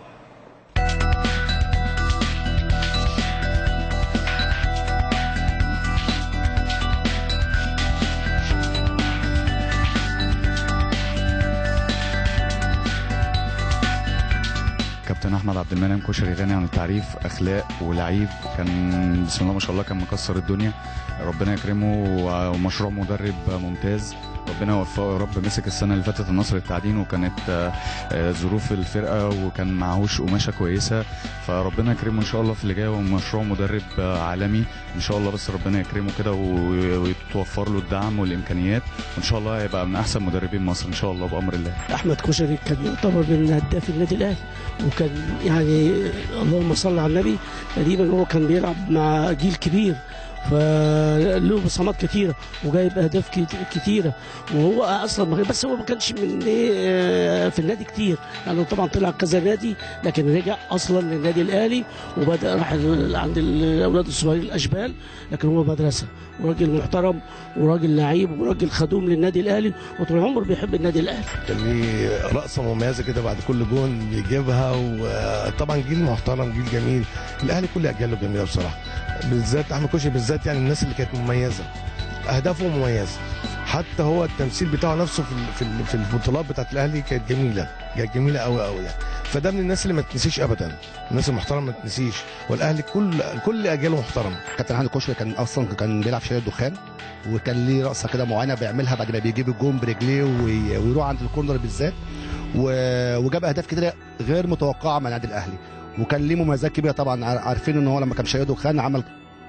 كابتن احمد عبد المنعم كشري غني عن التعريف، اخلاق ولعيب، كان بسم الله ما شاء الله كان مكسر الدنيا، ربنا يكرمه، ومشروع مدرب ممتاز، ربنا يوفقه يا رب. مسك السنه اللي فاتت النصر التعدين، وكانت ظروف الفرقه وكان معهوش قماشه كويسه، فربنا يكرمه ان شاء الله في اللي جاي، ومشروع مدرب عالمي ان شاء الله، بس ربنا يكرمه كده ويتوفر له الدعم والامكانيات، وان شاء الله هيبقى من احسن مدربين مصر ان شاء الله بامر الله. احمد كشري كان يعتبر من هداف النادي الاهلي، وكان يعني اللهم صل على النبي، تقريبا هو كان بيلعب مع جيل كبير، فله بصمات كتيره وجايب اهداف كتيره، وهو اصلا بس هو ما كانش من في النادي كتير، يعني طبعا طلع كذا نادي، لكن رجع اصلا للنادي الاهلي وبدا راح عند الاولاد الصغيرين الاشبال، لكن هو مدرسه وراجل محترم وراجل لعيب وراجل خدوم للنادي الاهلي، وطول عمره بيحب النادي الاهلي. كان ليه رقصه مميزه كده بعد كل جون بيجيبها، وطبعا جيل محترم جيل جميل، الاهلي كل اجياله جميله بصراحه، بالذات احمد كشري بالذات، يعني الناس اللي كانت مميزه اهدافه مميزه، حتى هو التمثيل بتاعه نفسه في البطولات بتاعت الاهلي كانت جميله قوي قوي يعني، فده من الناس اللي ما تنسيش ابدا، الناس المحترمه ما تنسيش، والاهلي كل اجياله محترمه. كابتن احمد كشري كان اصلا بيلعب في شارع الدخان، وكان ليه رقصه كده معينه بيعملها بعد ما بيجيب الجون برجليه ويروح عند الكورنر بالذات، وجاب اهداف كتير غير متوقعه مع النادي الاهلي، وكان ليه مميزات كبيره طبعا، عارفين ان هو لما كان في شارع الدخان عمل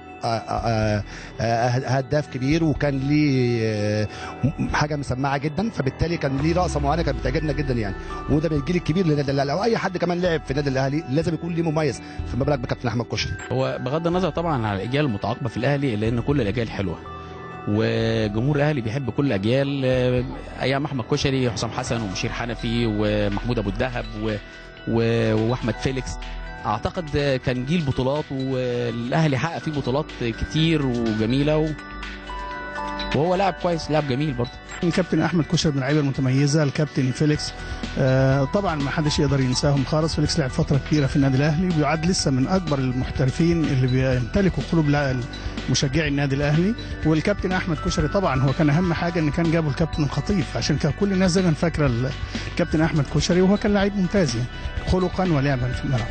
هداف كبير، وكان ليه حاجه مسمعه جدا، فبالتالي كان ليه رقصه معينه كانت بتعجبنا جدا يعني، وده من الجيل الكبير للنادي الاهلي، او اي حد كمان لعب في النادي الاهلي لازم يكون ليه مميز، فما بالك بكابتن احمد كشري. هو بغض النظر طبعا على الاجيال المتعاقبه في الاهلي، لان كل الاجيال حلوه، وجمهور الاهلي بيحب كل الاجيال، ايام احمد كشري، حسام حسن ومشير حنفي ومحمود ابو الدهب واحمد فيليكس، اعتقد كان جيل بطولات، والاهلي حقق فيه بطولات كتير وجميله، وهو لاعب كويس، لاعب جميل برضه. الكابتن احمد كشري من اللعيبه المتميزه، الكابتن فيليكس طبعا ما حدش يقدر ينساهم خالص، فيليكس لعب فتره كبيره في النادي الاهلي، وبيعد لسه من اكبر المحترفين اللي بيمتلكوا قلوب مشجعي النادي الاهلي، والكابتن احمد كشري طبعا هو كان اهم حاجه ان كان جابوا الكابتن الخطيب، عشان كان كل الناس دايما فاكره الكابتن احمد كشري، وهو كان لعيب ممتاز يعني خلقا ولعبا في الملعب.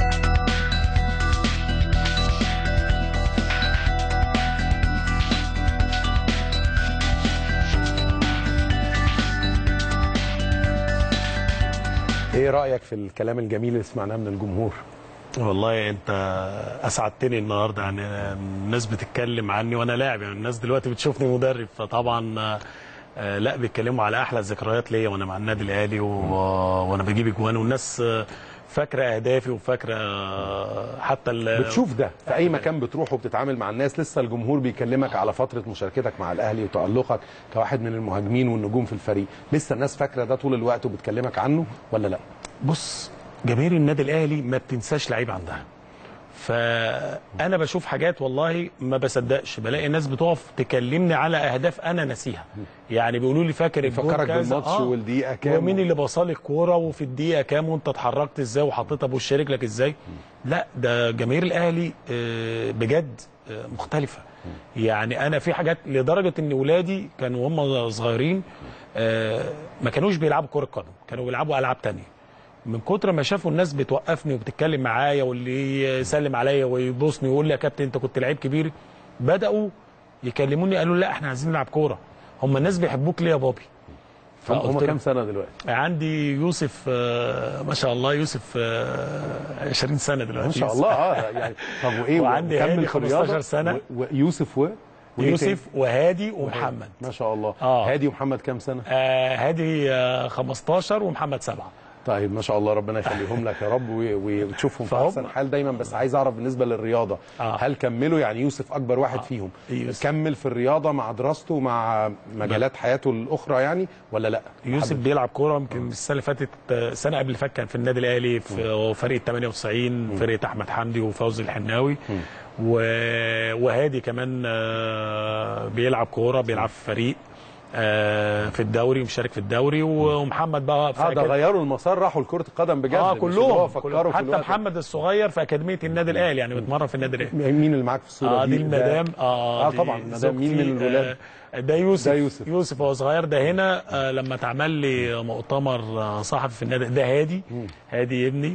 ايه رايك في الكلام الجميل اللي سمعناه من الجمهور؟ والله انت اسعدتني النهارده، يعني الناس بتتكلم عني وانا لاعب، يعني الناس دلوقتي بتشوفني مدرب، فطبعا لا بيتكلموا على احلى الذكريات ليا وانا مع النادي الاهلي وانا بجيب اجوان، والناس فاكره اهدافي وفاكره حتى بتشوف ده في اي مكان بتروح وبتتعامل مع الناس. لسه الجمهور بيكلمك على فتره مشاركتك مع الاهلي وتالقك كواحد من المهاجمين والنجوم في الفريق، لسه الناس فاكره ده طول الوقت وبتكلمك عنه ولا لا؟ بص، جماهير النادي الاهلي ما بتنساش لعيب عندها، فانا بشوف حاجات والله ما بصدقش، بلاقي الناس بتقف تكلمني على اهداف انا ناسيها، يعني بيقولوا لي فاكر الجول فكرك بالماتش والدقيقه كام ومين اللي بصالي الكوره وفي الدقيقه كام وانت اتحركت ازاي وحطيتها بوش رجلك ازاي. لا، ده جماهير الاهلي بجد مختلفه. يعني انا في حاجات لدرجه ان ولادي كانوا هم صغيرين ما كانوش بيلعبوا كره قدم، كانوا بيلعبوا العاب تانية. من كتر ما شافوا الناس بتوقفني وبتتكلم معايا واللي يسلم عليا ويبوسني ويقول لي يا كابتن انت كنت لعيب كبير، بداوا يكلموني قالوا لا احنا عايزين نلعب كوره، هم الناس بيحبوك ليه يا بابي؟ هم كام سنه دلوقتي؟ عندي يوسف ما شاء الله، يوسف 20 سنه دلوقتي ما شاء الله. يعني طب وايه؟ وعندي هادي 15 سنه ويوسف يوسف وهادي ومحمد ما شاء الله. هادي ومحمد كام سنه؟ هادي 15 ومحمد 7. طيب ما شاء الله، ربنا يخليهم لك يا رب وتشوفهم في احسن حال دايما. بس عايز اعرف بالنسبه للرياضه هل كملوا؟ يعني يوسف اكبر واحد فيهم كمل في الرياضه مع دراسته ومع مجالات حياته الاخرى يعني ولا لا؟ يوسف بيلعب كوره يمكن السنه اللي فاتت، السنه قبل اللي فاتت كان في النادي الاهلي في فريق 98 فرقه احمد حمدي وفوزي الحناوي، وهادي كمان بيلعب كوره، بيلعب في فريق في الدوري ومشارك في الدوري، ومحمد بقى ده غيروا المسار، راحوا لكره القدم بجد. كلهم حتى محمد الصغير في اكاديميه النادي الاهلي، يعني بيتمرن في النادي الاهلي. مين اللي معاك في الصوره دي المدام طبعا المدام. مين من الولاد؟ ده يوسف هو صغير. ده هنا لما اتعمل لي مؤتمر صحفي في النادي، ده هادي ابني،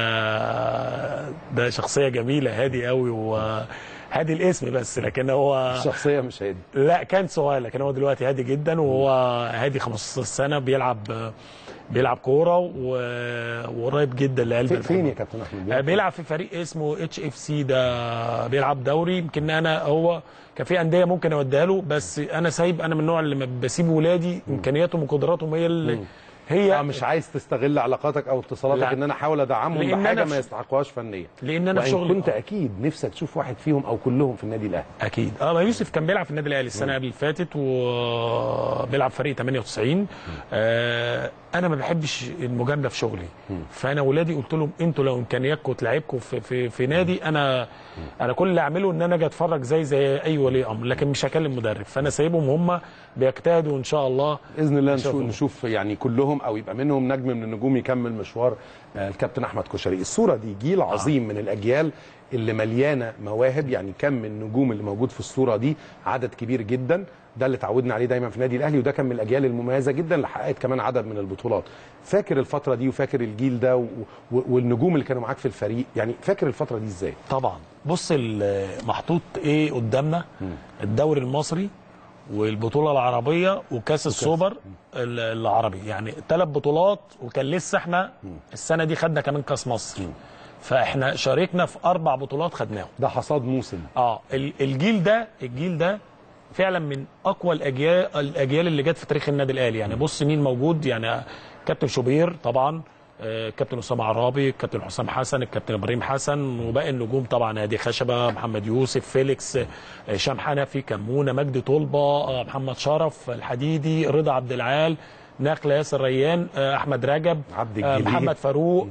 ده شخصيه جميله، هادي قوي هادي الاسم بس، لكن هو الشخصيه مش هادي. لا كان صغير، لكن هو دلوقتي هادي جدا، وهو هادي 15 سنه بيلعب كوره وقريب جدا لقلبي. فين يا كابتن احمد؟ بيلعب في فريق اسمه HFC، ده بيلعب دوري. يمكن هو كان في انديه ممكن اوديها له، بس انا انا من النوع اللي بسيب ولادي امكانياتهم وقدراتهم هي اللي مش عايز تستغل علاقاتك او اتصالاتك ان انا احاول ادعمهم بحاجه ما يستحقوهاش فنيا، لان انا في شغلي كنت اكيد نفسك تشوف واحد فيهم او كلهم في النادي الاهلي. اكيد. يوسف كان بيلعب في النادي الاهلي السنه قبل اللي فاتت وبيلعب فريق 98. انا ما بحبش المجامله في شغلي، فانا ولادي قلت لهم انتوا لو امكانياتكم تلعبكم في نادي، انا كل اللي اعمله ان انا اجي اتفرج زي اي ولي امر، لكن مش هكلم مدرب، فانا سايبهم هم بيجتهدوا ان شاء الله باذن الله. نشوف يعني كلهم او يبقى منهم نجم من النجوم يكمل مشوار الكابتن احمد كشري. الصوره دي جيل عظيم من الاجيال اللي مليانه مواهب، يعني كم من النجوم اللي موجود في الصوره دي عدد كبير جدا، ده اللي اتعودنا عليه دايما في النادي الاهلي، وده كان من الاجيال المميزه جدا اللي حققت كمان عدد من البطولات. فاكر الفتره دي وفاكر الجيل ده والنجوم اللي كانوا معاك في الفريق، يعني فاكر الفتره دي ازاي؟ طبعا. بص، محطوط ايه قدامنا؟ الدوري المصري والبطوله العربيه وكاس السوبر العربي، يعني 3 بطولات، وكان لسه احنا السنه دي خدنا كمان كاس مصر، فاحنا شاركنا في 4 بطولات خدناهم. ده حصاد موسم. الجيل ده فعلا من اقوى الاجيال اللي جت في تاريخ النادي الاهلي. يعني بص مين موجود، يعني كابتن شوبير طبعا، كابتن اسامه عرابي، كابتن حسام حسن، الكابتن ابراهيم حسن، وباقي النجوم طبعا، هادي خشبه، محمد يوسف، فيليكس، هشام حنفي، كمونه، مجدي طلبه، محمد شرف، الحديدي، رضا عبد العال، نخله، ياسر ريان، احمد رجب، عبد الجليل، محمد فاروق،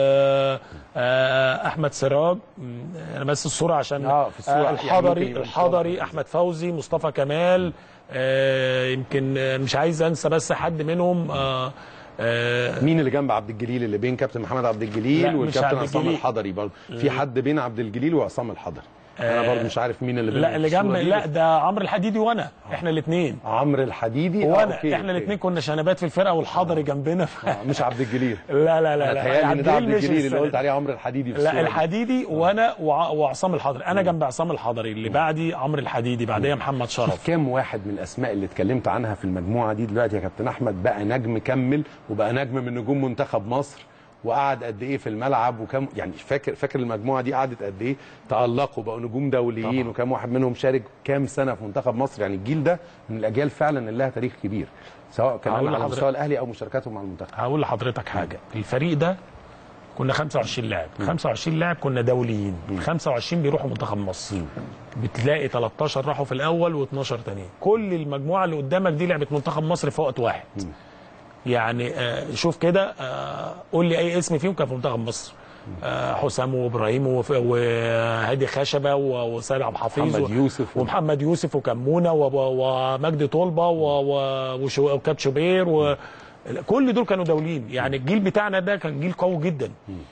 احمد سراج. انا بس الصوره عشان الحضري، احمد فوزي، مصطفى كمال، يمكن مش عايز انسى بس حد منهم. مين اللي جنب عبد الجليل، اللي بين كابتن محمد عبد الجليل والكابتن عصام الحضري؟ برضه في حد بين عبد الجليل وعصام الحضري، انا برضه مش عارف مين اللي بين. لا اللي جنب، لا ده عمرو الحديدي وانا، احنا الاثنين. عمرو الحديدي وانا، احنا الاثنين كنا شنبات في الفرقه، والحضري جنبنا. مش عبد الجليل. لا عبد الجليل اللي قلت عليه عمرو الحديدي في لا الحديدي وانا وعصام الحضري. انا جنب عصام الحضري، اللي بعدي عمرو الحديدي، بعديها محمد شرف. كام واحد من الاسماء اللي اتكلمت عنها في المجموعه دي دلوقتي يا كابتن احمد بقى نجم كمل وبقى نجم من نجوم منتخب مصر، وقعد قد ايه في الملعب، وكم يعني فاكر المجموعه دي قعدت قد ايه، تألقوا بقوا نجوم دوليين طبعا. وكم واحد منهم شارك كام سنه في منتخب مصر. يعني الجيل ده من الاجيال فعلا اللي لها تاريخ كبير، سواء كان على مستوى الاهلي او مشاركاته مع المنتخب. هقول لحضرتك حاجه، الفريق ده كنا 25 لاعب. 25 لاعب كنا دوليين، 25 بيروحوا منتخب مصر. بتلاقي 13 راحوا في الاول و12 تانيين. كل المجموعه اللي قدامك دي لعبت منتخب مصر في وقت واحد. يعني شوف كده، قول لي اي اسم فيهم كان في منتخب مصر. حسام وابراهيم وهادي خشبه وسيد عبد الحفيظ ومحمد يوسف وكمونه ومجدي طلبه وكاب شوبير كل دول كانوا دوليين. يعني الجيل بتاعنا ده كان جيل قوي جدا.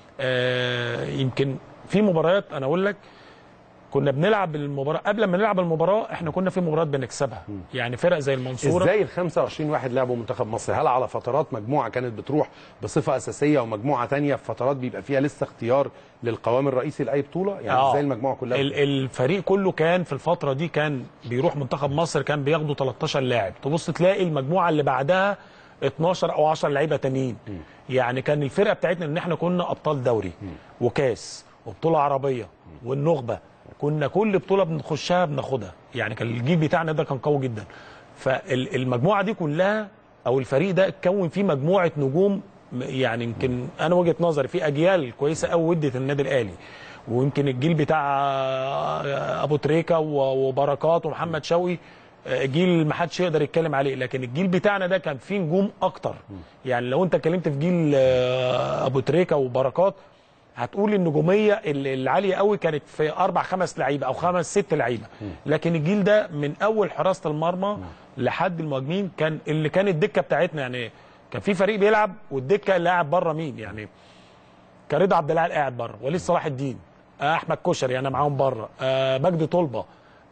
يمكن في مباريات انا اقول لك كنا بنلعب المباراه، قبل ما نلعب المباراه احنا كنا في مباريات بنكسبها. يعني فرق زي المنصوره. ازاي ال 25 واحد لعبوا منتخب مصر؟ هل على فترات مجموعه كانت بتروح بصفه اساسيه ومجموعه ثانيه في فترات بيبقى فيها لسه اختيار للقوام الرئيسي لاي بطوله؟ يعني ازاي المجموعه كلها الفريق كله كان في الفتره دي كان بيروح منتخب مصر، كان بياخدوا 13 لاعب. تبص تلاقي المجموعه اللي بعدها 12 او 10 لعيبه تانيين. يعني كان الفرقه بتاعتنا ان احنا كنا ابطال دوري وكاس وبطوله عربيه والنخبه، كنا كل بطوله بنخشها بناخدها. يعني كان الجيل بتاعنا ده كان قوي جدا. فالمجموعه دي كلها او الفريق ده اتكون فيه مجموعه نجوم. يعني يمكن انا وجهه نظري في اجيال كويسه قوي ودت النادي الاهلي. ويمكن الجيل بتاع ابو تريكه وبركات ومحمد شوقي جيل ما حدش يقدر يتكلم عليه، لكن الجيل بتاعنا ده كان فيه نجوم اكتر. يعني لو انت اتكلمت في جيل ابو تريكه وبركات هتقول النجوميه العاليه قوي كانت في 4-5 لعيبه او 5-6 لعيبه. لكن الجيل ده من اول حراسه المرمى لحد المهاجمين كان اللي كانت الدكه بتاعتنا. يعني كان في فريق بيلعب والدكه اللي قاعد بره مين؟ يعني كان رضا عبد العال قاعد بره، وليد صلاح الدين، احمد كشري انا معاهم بره، مجدي طلبه،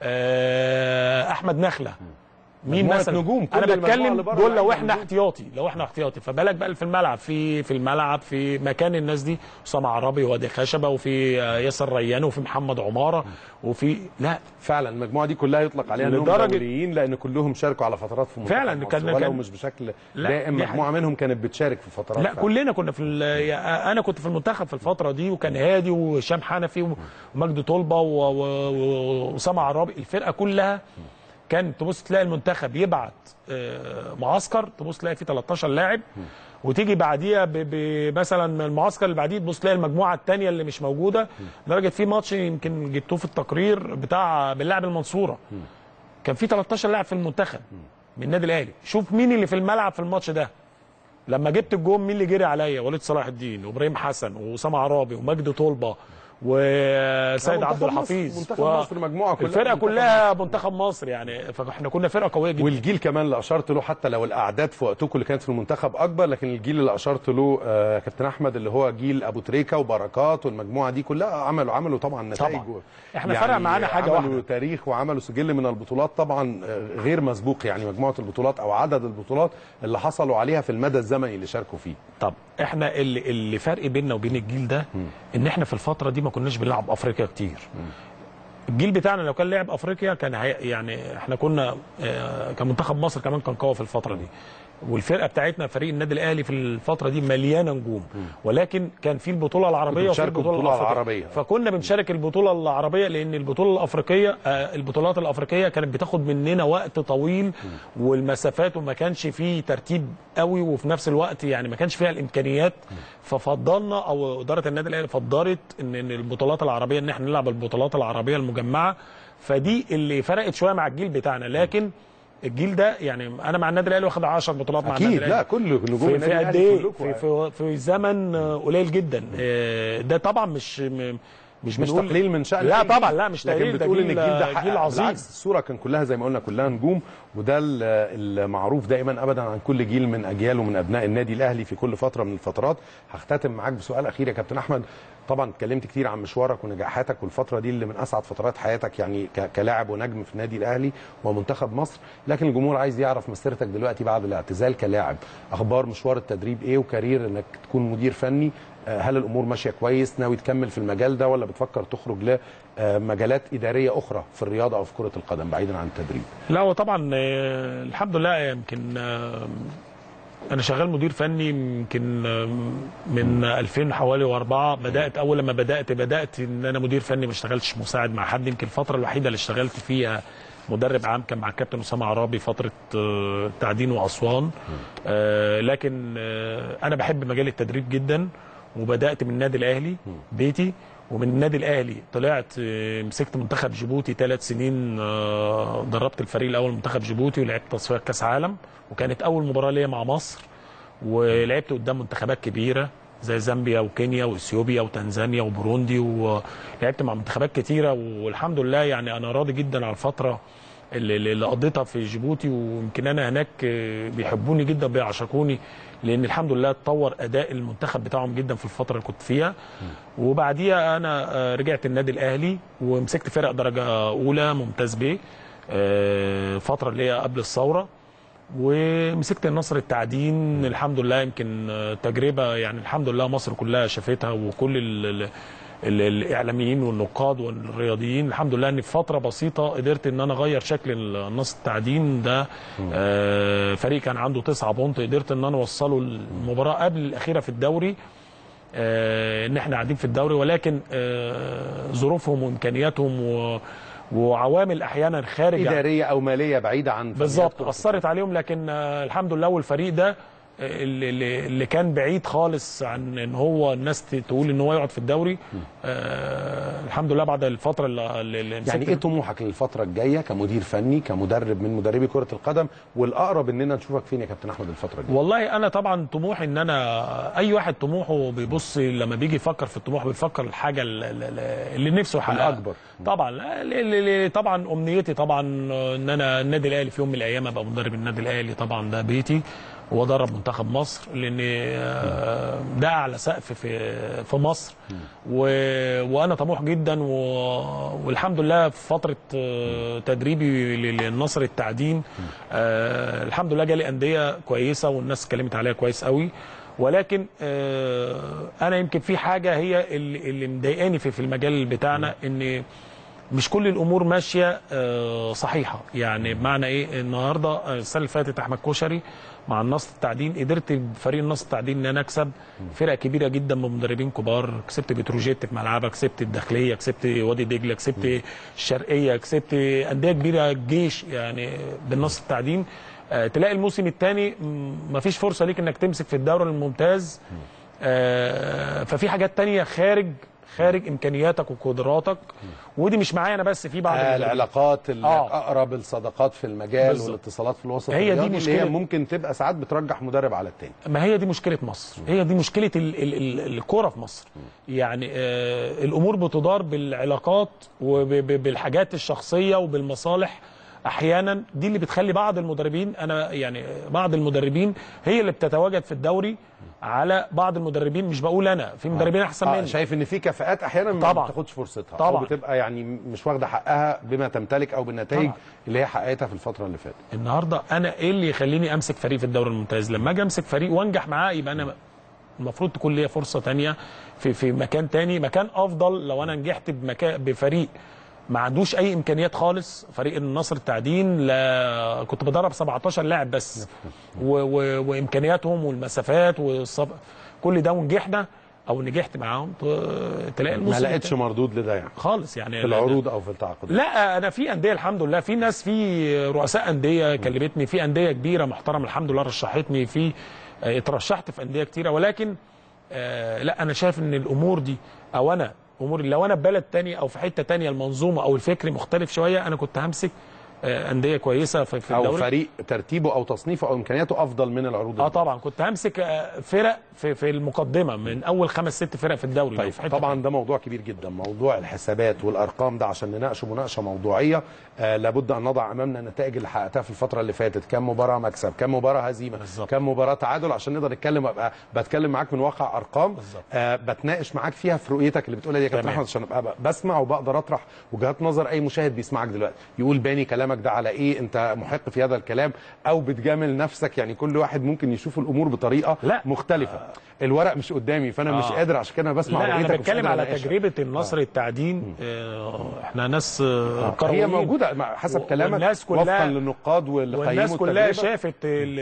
احمد نخله. مين مثلا؟ نجوم. انا بتكلم دول لو احنا احتياطي، فبالك بقى في الملعب في مكان الناس دي اسامه عرابي وادي خشبه وفي ياسر ريان وفي محمد عماره وفي لا فعلا المجموعه دي كلها يطلق عليها انهم دوليين لان كلهم شاركوا على فترات في منتخب فعلا مصر ولو مش بشكل دائم. مجموعه منهم كانت بتشارك في فترات. لا كلنا كنا انا كنت في المنتخب في الفتره دي، وكان هادي وهشام حنفي ومجدي طلبه واسامه عرابي. الفرقه كلها كان تبص تلاقي المنتخب يبعت معسكر، تبص تلاقي فيه 13 لاعب، وتيجي بعديها مثلا المعسكر اللي بعديه تبص تلاقي المجموعه الثانيه اللي مش موجوده. لدرجه في ماتش يمكن جبتوه في التقرير بتاع بنلعب المنصوره كان في 13 لاعب في المنتخب من النادي الاهلي. شوف مين اللي في الملعب في الماتش ده. لما جبت الجون مين اللي جري عليا؟ وليد صلاح الدين وابراهيم حسن واسامه عرابي ومجدي طلبه وسيد عبد الحفيظ. منتخب مصر مجموعه كلها الفرقه كلها منتخب مصر. يعني فاحنا كنا فرقه قويه جدا. والجيل كمان اللي اشرت له، حتى لو الاعداد في وقتكم اللي كانت في المنتخب اكبر، لكن الجيل اللي اشرت له كابتن احمد اللي هو جيل ابو تريكه وبركات والمجموعه دي كلها عملوا طبعا نتائج. احنا فرق معانا حاجه واحده، عملوا تاريخ وعملوا سجل من البطولات طبعا غير مسبوق. يعني مجموعه البطولات او عدد البطولات اللي حصلوا عليها في المدى الزمني اللي شاركوا فيه. طب احنا اللي فرق بيننا وبين الجيل ده ان احنا في الفتره دي ما كناش بنلعب افريقيا كتير. الجيل بتاعنا لو كان لعب افريقيا كان يعني احنا كنا كمنتخب مصر كمان كان قوي في الفتره دي. والفرقه بتاعتنا فريق النادي الاهلي في الفتره دي مليانه نجوم، ولكن كان في البطوله العربيه وفي البطوله الافريقيه. فكنا بنشارك البطوله العربيه لان البطوله الافريقيه البطولات الافريقيه كانت بتاخد مننا وقت طويل والمسافات وما كانش فيه ترتيب قوي، وفي نفس الوقت يعني ما كانش فيها الامكانيات. ففضلنا او اداره النادي الاهلي فضلت ان البطولات العربيه ان احنا نلعب البطولات العربيه المجمعه. فدي اللي فرقت شويه مع الجيل بتاعنا. لكن الجيل ده يعني انا مع النادي الاهلي واخد 10 بطولات مع النادي الاهلي. لا كل نجوم النادي الاهلي في زمن قليل جدا. ده طبعا مش تقليل من شأن. لا طبعا لا مش تقليل. ده جيل جيل عظيم. بالعكس الصوره كان كلها زي ما قلنا كلها نجوم، وده المعروف دائما ابدا عن كل جيل من اجيال ومن ابناء النادي الاهلي في كل فتره من الفترات. هختتم معاك بسؤال اخير يا كابتن احمد. طبعا اتكلمت كتير عن مشوارك ونجاحاتك والفتره دي اللي من اسعد فترات حياتك يعني كلاعب ونجم في النادي الاهلي ومنتخب مصر، لكن الجمهور عايز يعرف مسيرتك دلوقتي بعد الاعتزال كلاعب. اخبار مشوار التدريب ايه وكارير انك تكون مدير فني؟ هل الامور ماشيه كويس؟ ناوي تكمل في المجال ده ولا بتفكر تخرج لمجالات اداريه اخرى في الرياضه او في كره القدم بعيدا عن التدريب؟ لا هو طبعا الحمد لله يمكن انا شغال مدير فني يمكن من 2000 حوالي و4. بدات اول لما بدات ان انا مدير فني، ما اشتغلتش مساعد مع حد. يمكن الفتره الوحيده اللي اشتغلت فيها مدرب عام كان مع الكابتن اسامه عرابي فتره تعدين واسوان. لكن انا بحب مجال التدريب جدا وبدات من النادي الاهلي بيتي، ومن النادي الاهلي طلعت مسكت منتخب جيبوتي 3 سنين، دربت الفريق الاول منتخب جيبوتي ولعبت تصفيات كاس عالم، وكانت اول مباراه ليا مع مصر، ولعبت قدام منتخبات كبيره زي زامبيا وكينيا واثيوبيا وتنزانيا وبوروندي، ولعبت مع منتخبات كتيره، والحمد لله يعني انا راضي جدا على الفتره اللي قضيتها في جيبوتي، ويمكن انا هناك بيحبوني جدا بيعشقوني، لان الحمد لله اتطور اداء المنتخب بتاعهم جدا في الفتره اللي كنت فيها. وبعديها انا رجعت النادي الاهلي ومسكت فرق درجه اولى ممتاز بيه فتره اللي هي قبل الثوره، ومسكت النصر التعدين الحمد لله. يمكن تجربه يعني الحمد لله مصر كلها شافتها، وكل الاعلاميين والنقاد والرياضيين الحمد لله، ان في فتره بسيطه قدرت ان انا اغير شكل النصر التعدين ده. فريق كان عنده 9 بونت، قدرت ان انا اوصله المباراه قبل الاخيره في الدوري، ان احنا قاعدين في الدوري، ولكن ظروفهم وامكانياتهم وعوامل احيانا خارج اداريه او ماليه بعيده عن بالظبط اثرت عليهم، لكن الحمد لله. والفريق ده اللي كان بعيد خالص عن ان هو الناس تقول ان هو يقعد في الدوري، الحمد لله بعد الفتره اللي يعني ايه طموحك للفتره الجايه كمدير فني كمدرب من مدربي كره القدم، والاقرب اننا نشوفك فين يا كابتن احمد الفتره الجايه؟ والله انا طبعا طموحي ان انا اي واحد طموحه بيبص لما بيجي يفكر في الطموح بيفكر الحاجه اللي نفسه يحققها الاكبر. طبعا امنيتي طبعا ان انا النادي الاهلي في يوم من الايام ابقى مدرب النادي الاهلي، طبعا ده بيتي، وادرب منتخب مصر، لان ده اعلى سقف في مصر، وانا طموح جدا، والحمد لله في فتره تدريبي للنصر التعدين الحمد لله جالي انديه كويسه والناس اتكلمت عليها كويس قوي، ولكن انا يمكن في حاجه هي اللي مضايقاني في المجال بتاعنا، ان مش كل الامور ماشيه صحيحه. يعني بمعنى ايه؟ النهارده السنه اللي فاتت احمد كشري مع النصر التعدين قدرت بفريق النصر التعدين ان انا اكسب فرق كبيره جدا من مدربين كبار، كسبت بتروجيت في ملعبها، كسبت الداخليه، كسبت وادي دجله، كسبت الشرقيه، كسبت انديه كبيره، الجيش، يعني بالنصر التعدين. تلاقي الموسم الثاني مفيش فرصه ليك انك تمسك في الدوري الممتاز، ففي حاجات ثانيه خارج امكانياتك وقدراتك، ودي مش معايا انا بس، في بعض العلاقات اقرب الصداقات في المجال بالزبط. والاتصالات في الوسط هي دي مشكله، هي ممكن تبقى ساعات بترجح مدرب على التاني. ما هي دي مشكله مصر، هي دي مشكله الكوره في مصر. يعني الامور بتدار بالعلاقات وبالحاجات الشخصيه وبالمصالح احيانا، دي اللي بتخلي بعض المدربين، انا يعني بعض المدربين هي اللي بتتواجد في الدوري على بعض المدربين، مش بقول انا، في مدربين احسن مني. شايف ان في كفاءات احيانا ما بتاخدش فرصتها طبعا، او بتبقى يعني مش واخده حقها بما تمتلك او بالنتائج اللي هي حققتها في الفتره اللي فاتت. النهارده انا ايه اللي يخليني امسك فريق في الدوري الممتاز؟ لما اجي امسك فريق وانجح معاه، يبقى انا المفروض تكون ليا فرصه ثانيه في مكان ثاني، مكان افضل. لو انا نجحت بفريق ما عندوش اي امكانيات خالص، فريق النصر التعدين لا كنت بدرب 17 لاعب بس، وامكانياتهم والمسافات كل ده، ونجحنا او نجحت معاهم، تلاقي الموسم ما لقيتش مردود لده يعني خالص، يعني في العروض او في التعاقدات. لا انا في انديه الحمد لله، في ناس، في رؤساء انديه كلمتني، في انديه كبيره محترمه الحمد لله رشحتني، في اترشحت في انديه كتيره، ولكن لا انا شايف ان الامور دي، او انا امور لو انا في بلد تاني او في حته تانيه المنظومه او الفكر مختلف شويه، انا كنت همسك انديه كويسه في الدوري، او فريق ترتيبه او تصنيفه او امكانياته افضل من العروض طبعا كنت همسك فرق في المقدمه من اول 5 6 فرق في الدوري. طيب طبعا ده موضوع كبير جدا، موضوع الحسابات والارقام ده عشان نناقشه مناقشه موضوعيه لابد ان نضع امامنا النتائج اللي حققتها في الفتره اللي فاتت، كم مباراه مكسب، كم مباراه هزيمه، كم مباراه تعادل، عشان نقدر نتكلم، ابقى بتكلم معاك من واقع ارقام، بتناقش معاك فيها في رؤيتك اللي بتقولها دي يا كابتن احمد، عشان ابقى بسمع وبقدر اطرح وجهات نظر اي مشاهد بيسمعك دلوقتي يقول باني كلامك ده على ايه، انت محق في هذا الكلام او بتجامل نفسك. يعني كل واحد ممكن يشوف الامور بطريقه مختلفه. الورق مش قدامي فانا مش قادر، عشان كده انا بسمع رؤيتك. انا بتكلم على تجربه النصر التعدين، احنا ناس هي موجوده حسب كلامك وفقا للنقاد واللي قيموا والناس كلها شافت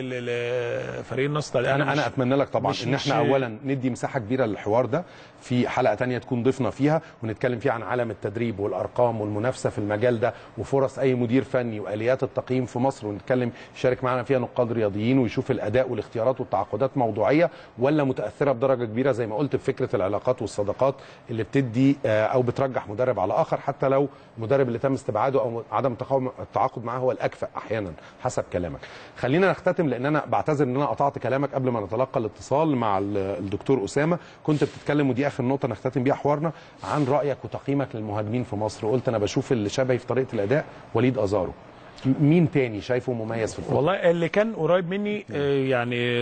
فريق النصر التعدين. انا اتمنى لك طبعا ان احنا اولا ندي مساحه كبيره للحوار ده في حلقه ثانيه تكون ضيفنا فيها، ونتكلم فيها عن عالم التدريب والارقام والمنافسه في المجال ده وفرص اي مدير فني واليات التقييم في مصر، ونتكلم يشارك معنا فيها نقاد رياضيين ويشوف الاداء والاختيارات والتعاقدات موضوعيه ولا متاثره بدرجه كبيره زي ما قلت بفكره العلاقات والصداقات اللي بتدي او بترجح مدرب على اخر، حتى لو المدرب اللي تم استبعاده او عدم التعاقد معاه هو الاكفأ احيانا حسب كلامك. خلينا نختتم، لان انا بعتذر ان انا قطعت كلامك قبل ما نتلقى الاتصال مع الدكتور اسامه. كنت بتتكلم، ودي اخر نقطه نختتم بيها حوارنا، عن رايك وتقييمك للمهاجمين في مصر، وقلت انا بشوف اللي شبهي في طريقه الاداء وليد ازارو. مين تاني شايفه مميز في الفتره؟ والله اللي كان قريب مني يعني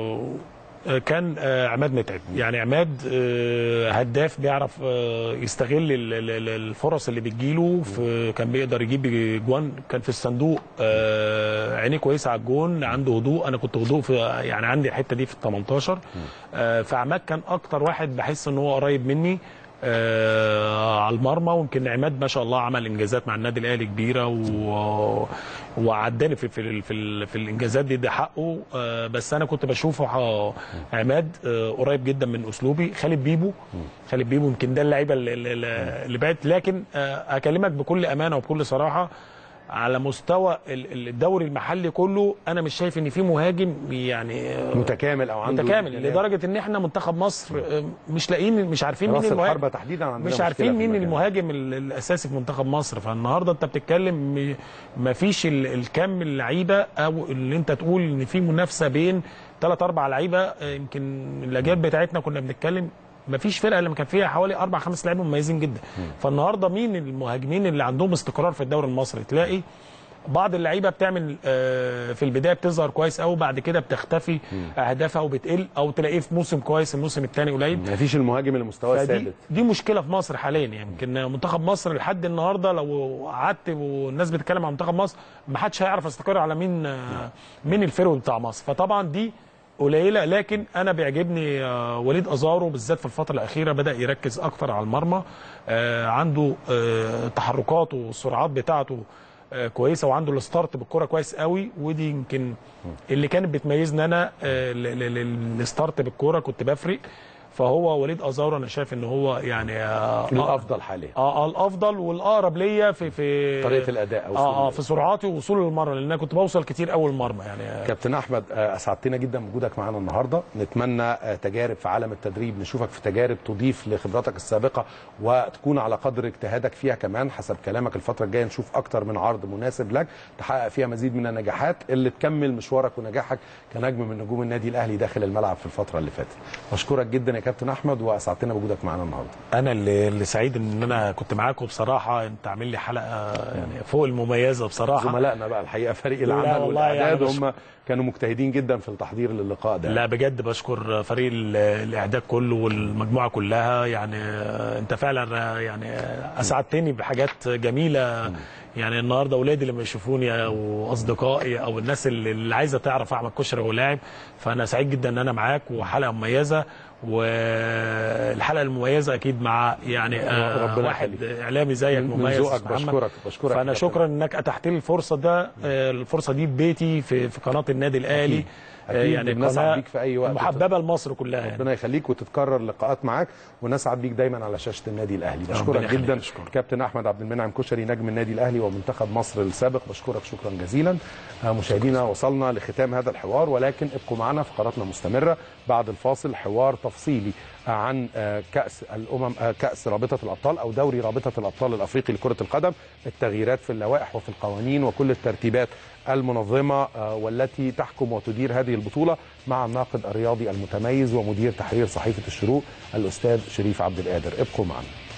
كان عماد متعب. يعني عماد هداف، بيعرف يستغل الفرص اللي بتجيله، كان بيقدر يجيب جوان، كان في الصندوق عينيه كويسه على الجون، عنده هدوء. انا كنت هدوء في يعني عندي الحته دي في ال 18. فعماد كان اكتر واحد بحس ان هو قريب مني على المرمى. ويمكن عماد ما شاء الله عمل انجازات مع النادي الاهلي كبيره، وعداني في الانجازات دي، ده حقه. بس انا كنت بشوفه عماد قريب جدا من اسلوبي. خالد بيبو يمكن ده اللعيبه اللي بقت. لكن اكلمك بكل امانه وبكل صراحه، على مستوى الدوري المحلي كله انا مش شايف ان في مهاجم يعني متكامل او عنده متكامل لدرجه ان احنا منتخب مصر مش لاقيين، مش عارفين مين المهاجم تحديدا، مش عارفين مين المهاجم الاساسي في منتخب مصر. فالنهارده انت بتتكلم ما فيش الكم اللعيبه، او اللي انت تقول ان في منافسه بين 3 4 لعيبه. يمكن الاجيال بتاعتنا كنا بنتكلم ما فيش فرقه لما كان فيها حوالي 4 5 لعيبه مميزين جدا. فالنهارده مين المهاجمين اللي عندهم استقرار في الدوري المصري؟ تلاقي بعض اللعيبه بتعمل في البدايه بتظهر كويس قوي، بعد كده بتختفي اهدافها وبتقل، او تلاقيه في موسم كويس الموسم الثاني قليل. ما فيش المهاجم المستوى الثابت. دي مشكله في مصر حاليا. يمكن منتخب مصر لحد النهارده لو قعدت والناس بتتكلم عن منتخب مصر ما حدش هيعرف يستقر على مين الفيرو بتاع مصر. فطبعا دي قليله. لكن انا بيعجبني وليد ازارو بالذات في الفتره الاخيره، بدا يركز اكتر على المرمى. عنده تحركاته والسرعات بتاعته كويسه، وعنده الستارت بالكره كويس قوي. ودي يمكن اللي كانت بتميزني انا، الستارت بالكره كنت بفرق. فهو وليد ازارو انا شايف ان هو يعني الافضل حاليا، الافضل والاقرب ليا في طريقه الاداء او في سرعاتي ووصول للمرمى، لان انا كنت بوصل كتير اول المرمى. يعني كابتن احمد اسعدتنا جدا بوجودك معانا النهارده. نتمنى تجارب في عالم التدريب، نشوفك في تجارب تضيف لخبراتك السابقه وتكون على قدر اجتهادك فيها كمان. حسب كلامك الفتره الجايه نشوف اكتر من عرض مناسب لك تحقق فيها مزيد من النجاحات اللي تكمل مشوارك ونجاحك كنجم من نجوم النادي الاهلي داخل الملعب في الفتره اللي فاتت. بشكرك جدا يا كابتن احمد، واسعدتنا بوجودك معانا النهارده. انا اللي سعيد ان انا كنت معاكم بصراحه. انت عامل لي حلقه يعني فوق المميزه بصراحه. زملائنا بقى الحقيقه فريق العمل والاعداد هم كانوا مجتهدين جدا في التحضير للقاء ده. لا بجد بشكر فريق الاعداد كله والمجموعه كلها. يعني انت فعلا يعني اسعدتني بحاجات جميله. يعني النهارده اولادي لما يشوفوني او اصدقائي او الناس اللي عايزه تعرف احمد كشري وهو لاعب، فانا سعيد جدا ان انا معاك. وحلقه مميزه، والحلقه المميزه اكيد مع يعني واحد اعلامي زيك مميز. بشكرك فانا شكرا انك اتحت لي الفرصه دي ببيتي في قناه النادي الاهلي. يعني بنسعد بيك في اي وقت، محببه لمصر كلها. يعني ربنا يخليك وتتكرر لقاءات معاك، ونسعد بيك دايما على شاشه النادي الاهلي. بشكرك جدا كابتن احمد عبد المنعم كشري، نجم النادي الاهلي ومنتخب مصر السابق. بشكرك شكرا جزيلا. مشاهدينا وصلنا لختام هذا الحوار، ولكن ابقوا معنا، فقراتنا مستمره بعد الفاصل. حوار تفصيلي عن كأس الأمم، كأس رابطة الأبطال أو دوري رابطة الأبطال الأفريقي لكرة القدم، التغييرات في اللوائح وفي القوانين وكل الترتيبات المنظمة والتي تحكم وتدير هذه البطولة، مع الناقد الرياضي المتميز ومدير تحرير صحيفة الشروق الأستاذ شريف عبد القادر. ابقوا معنا.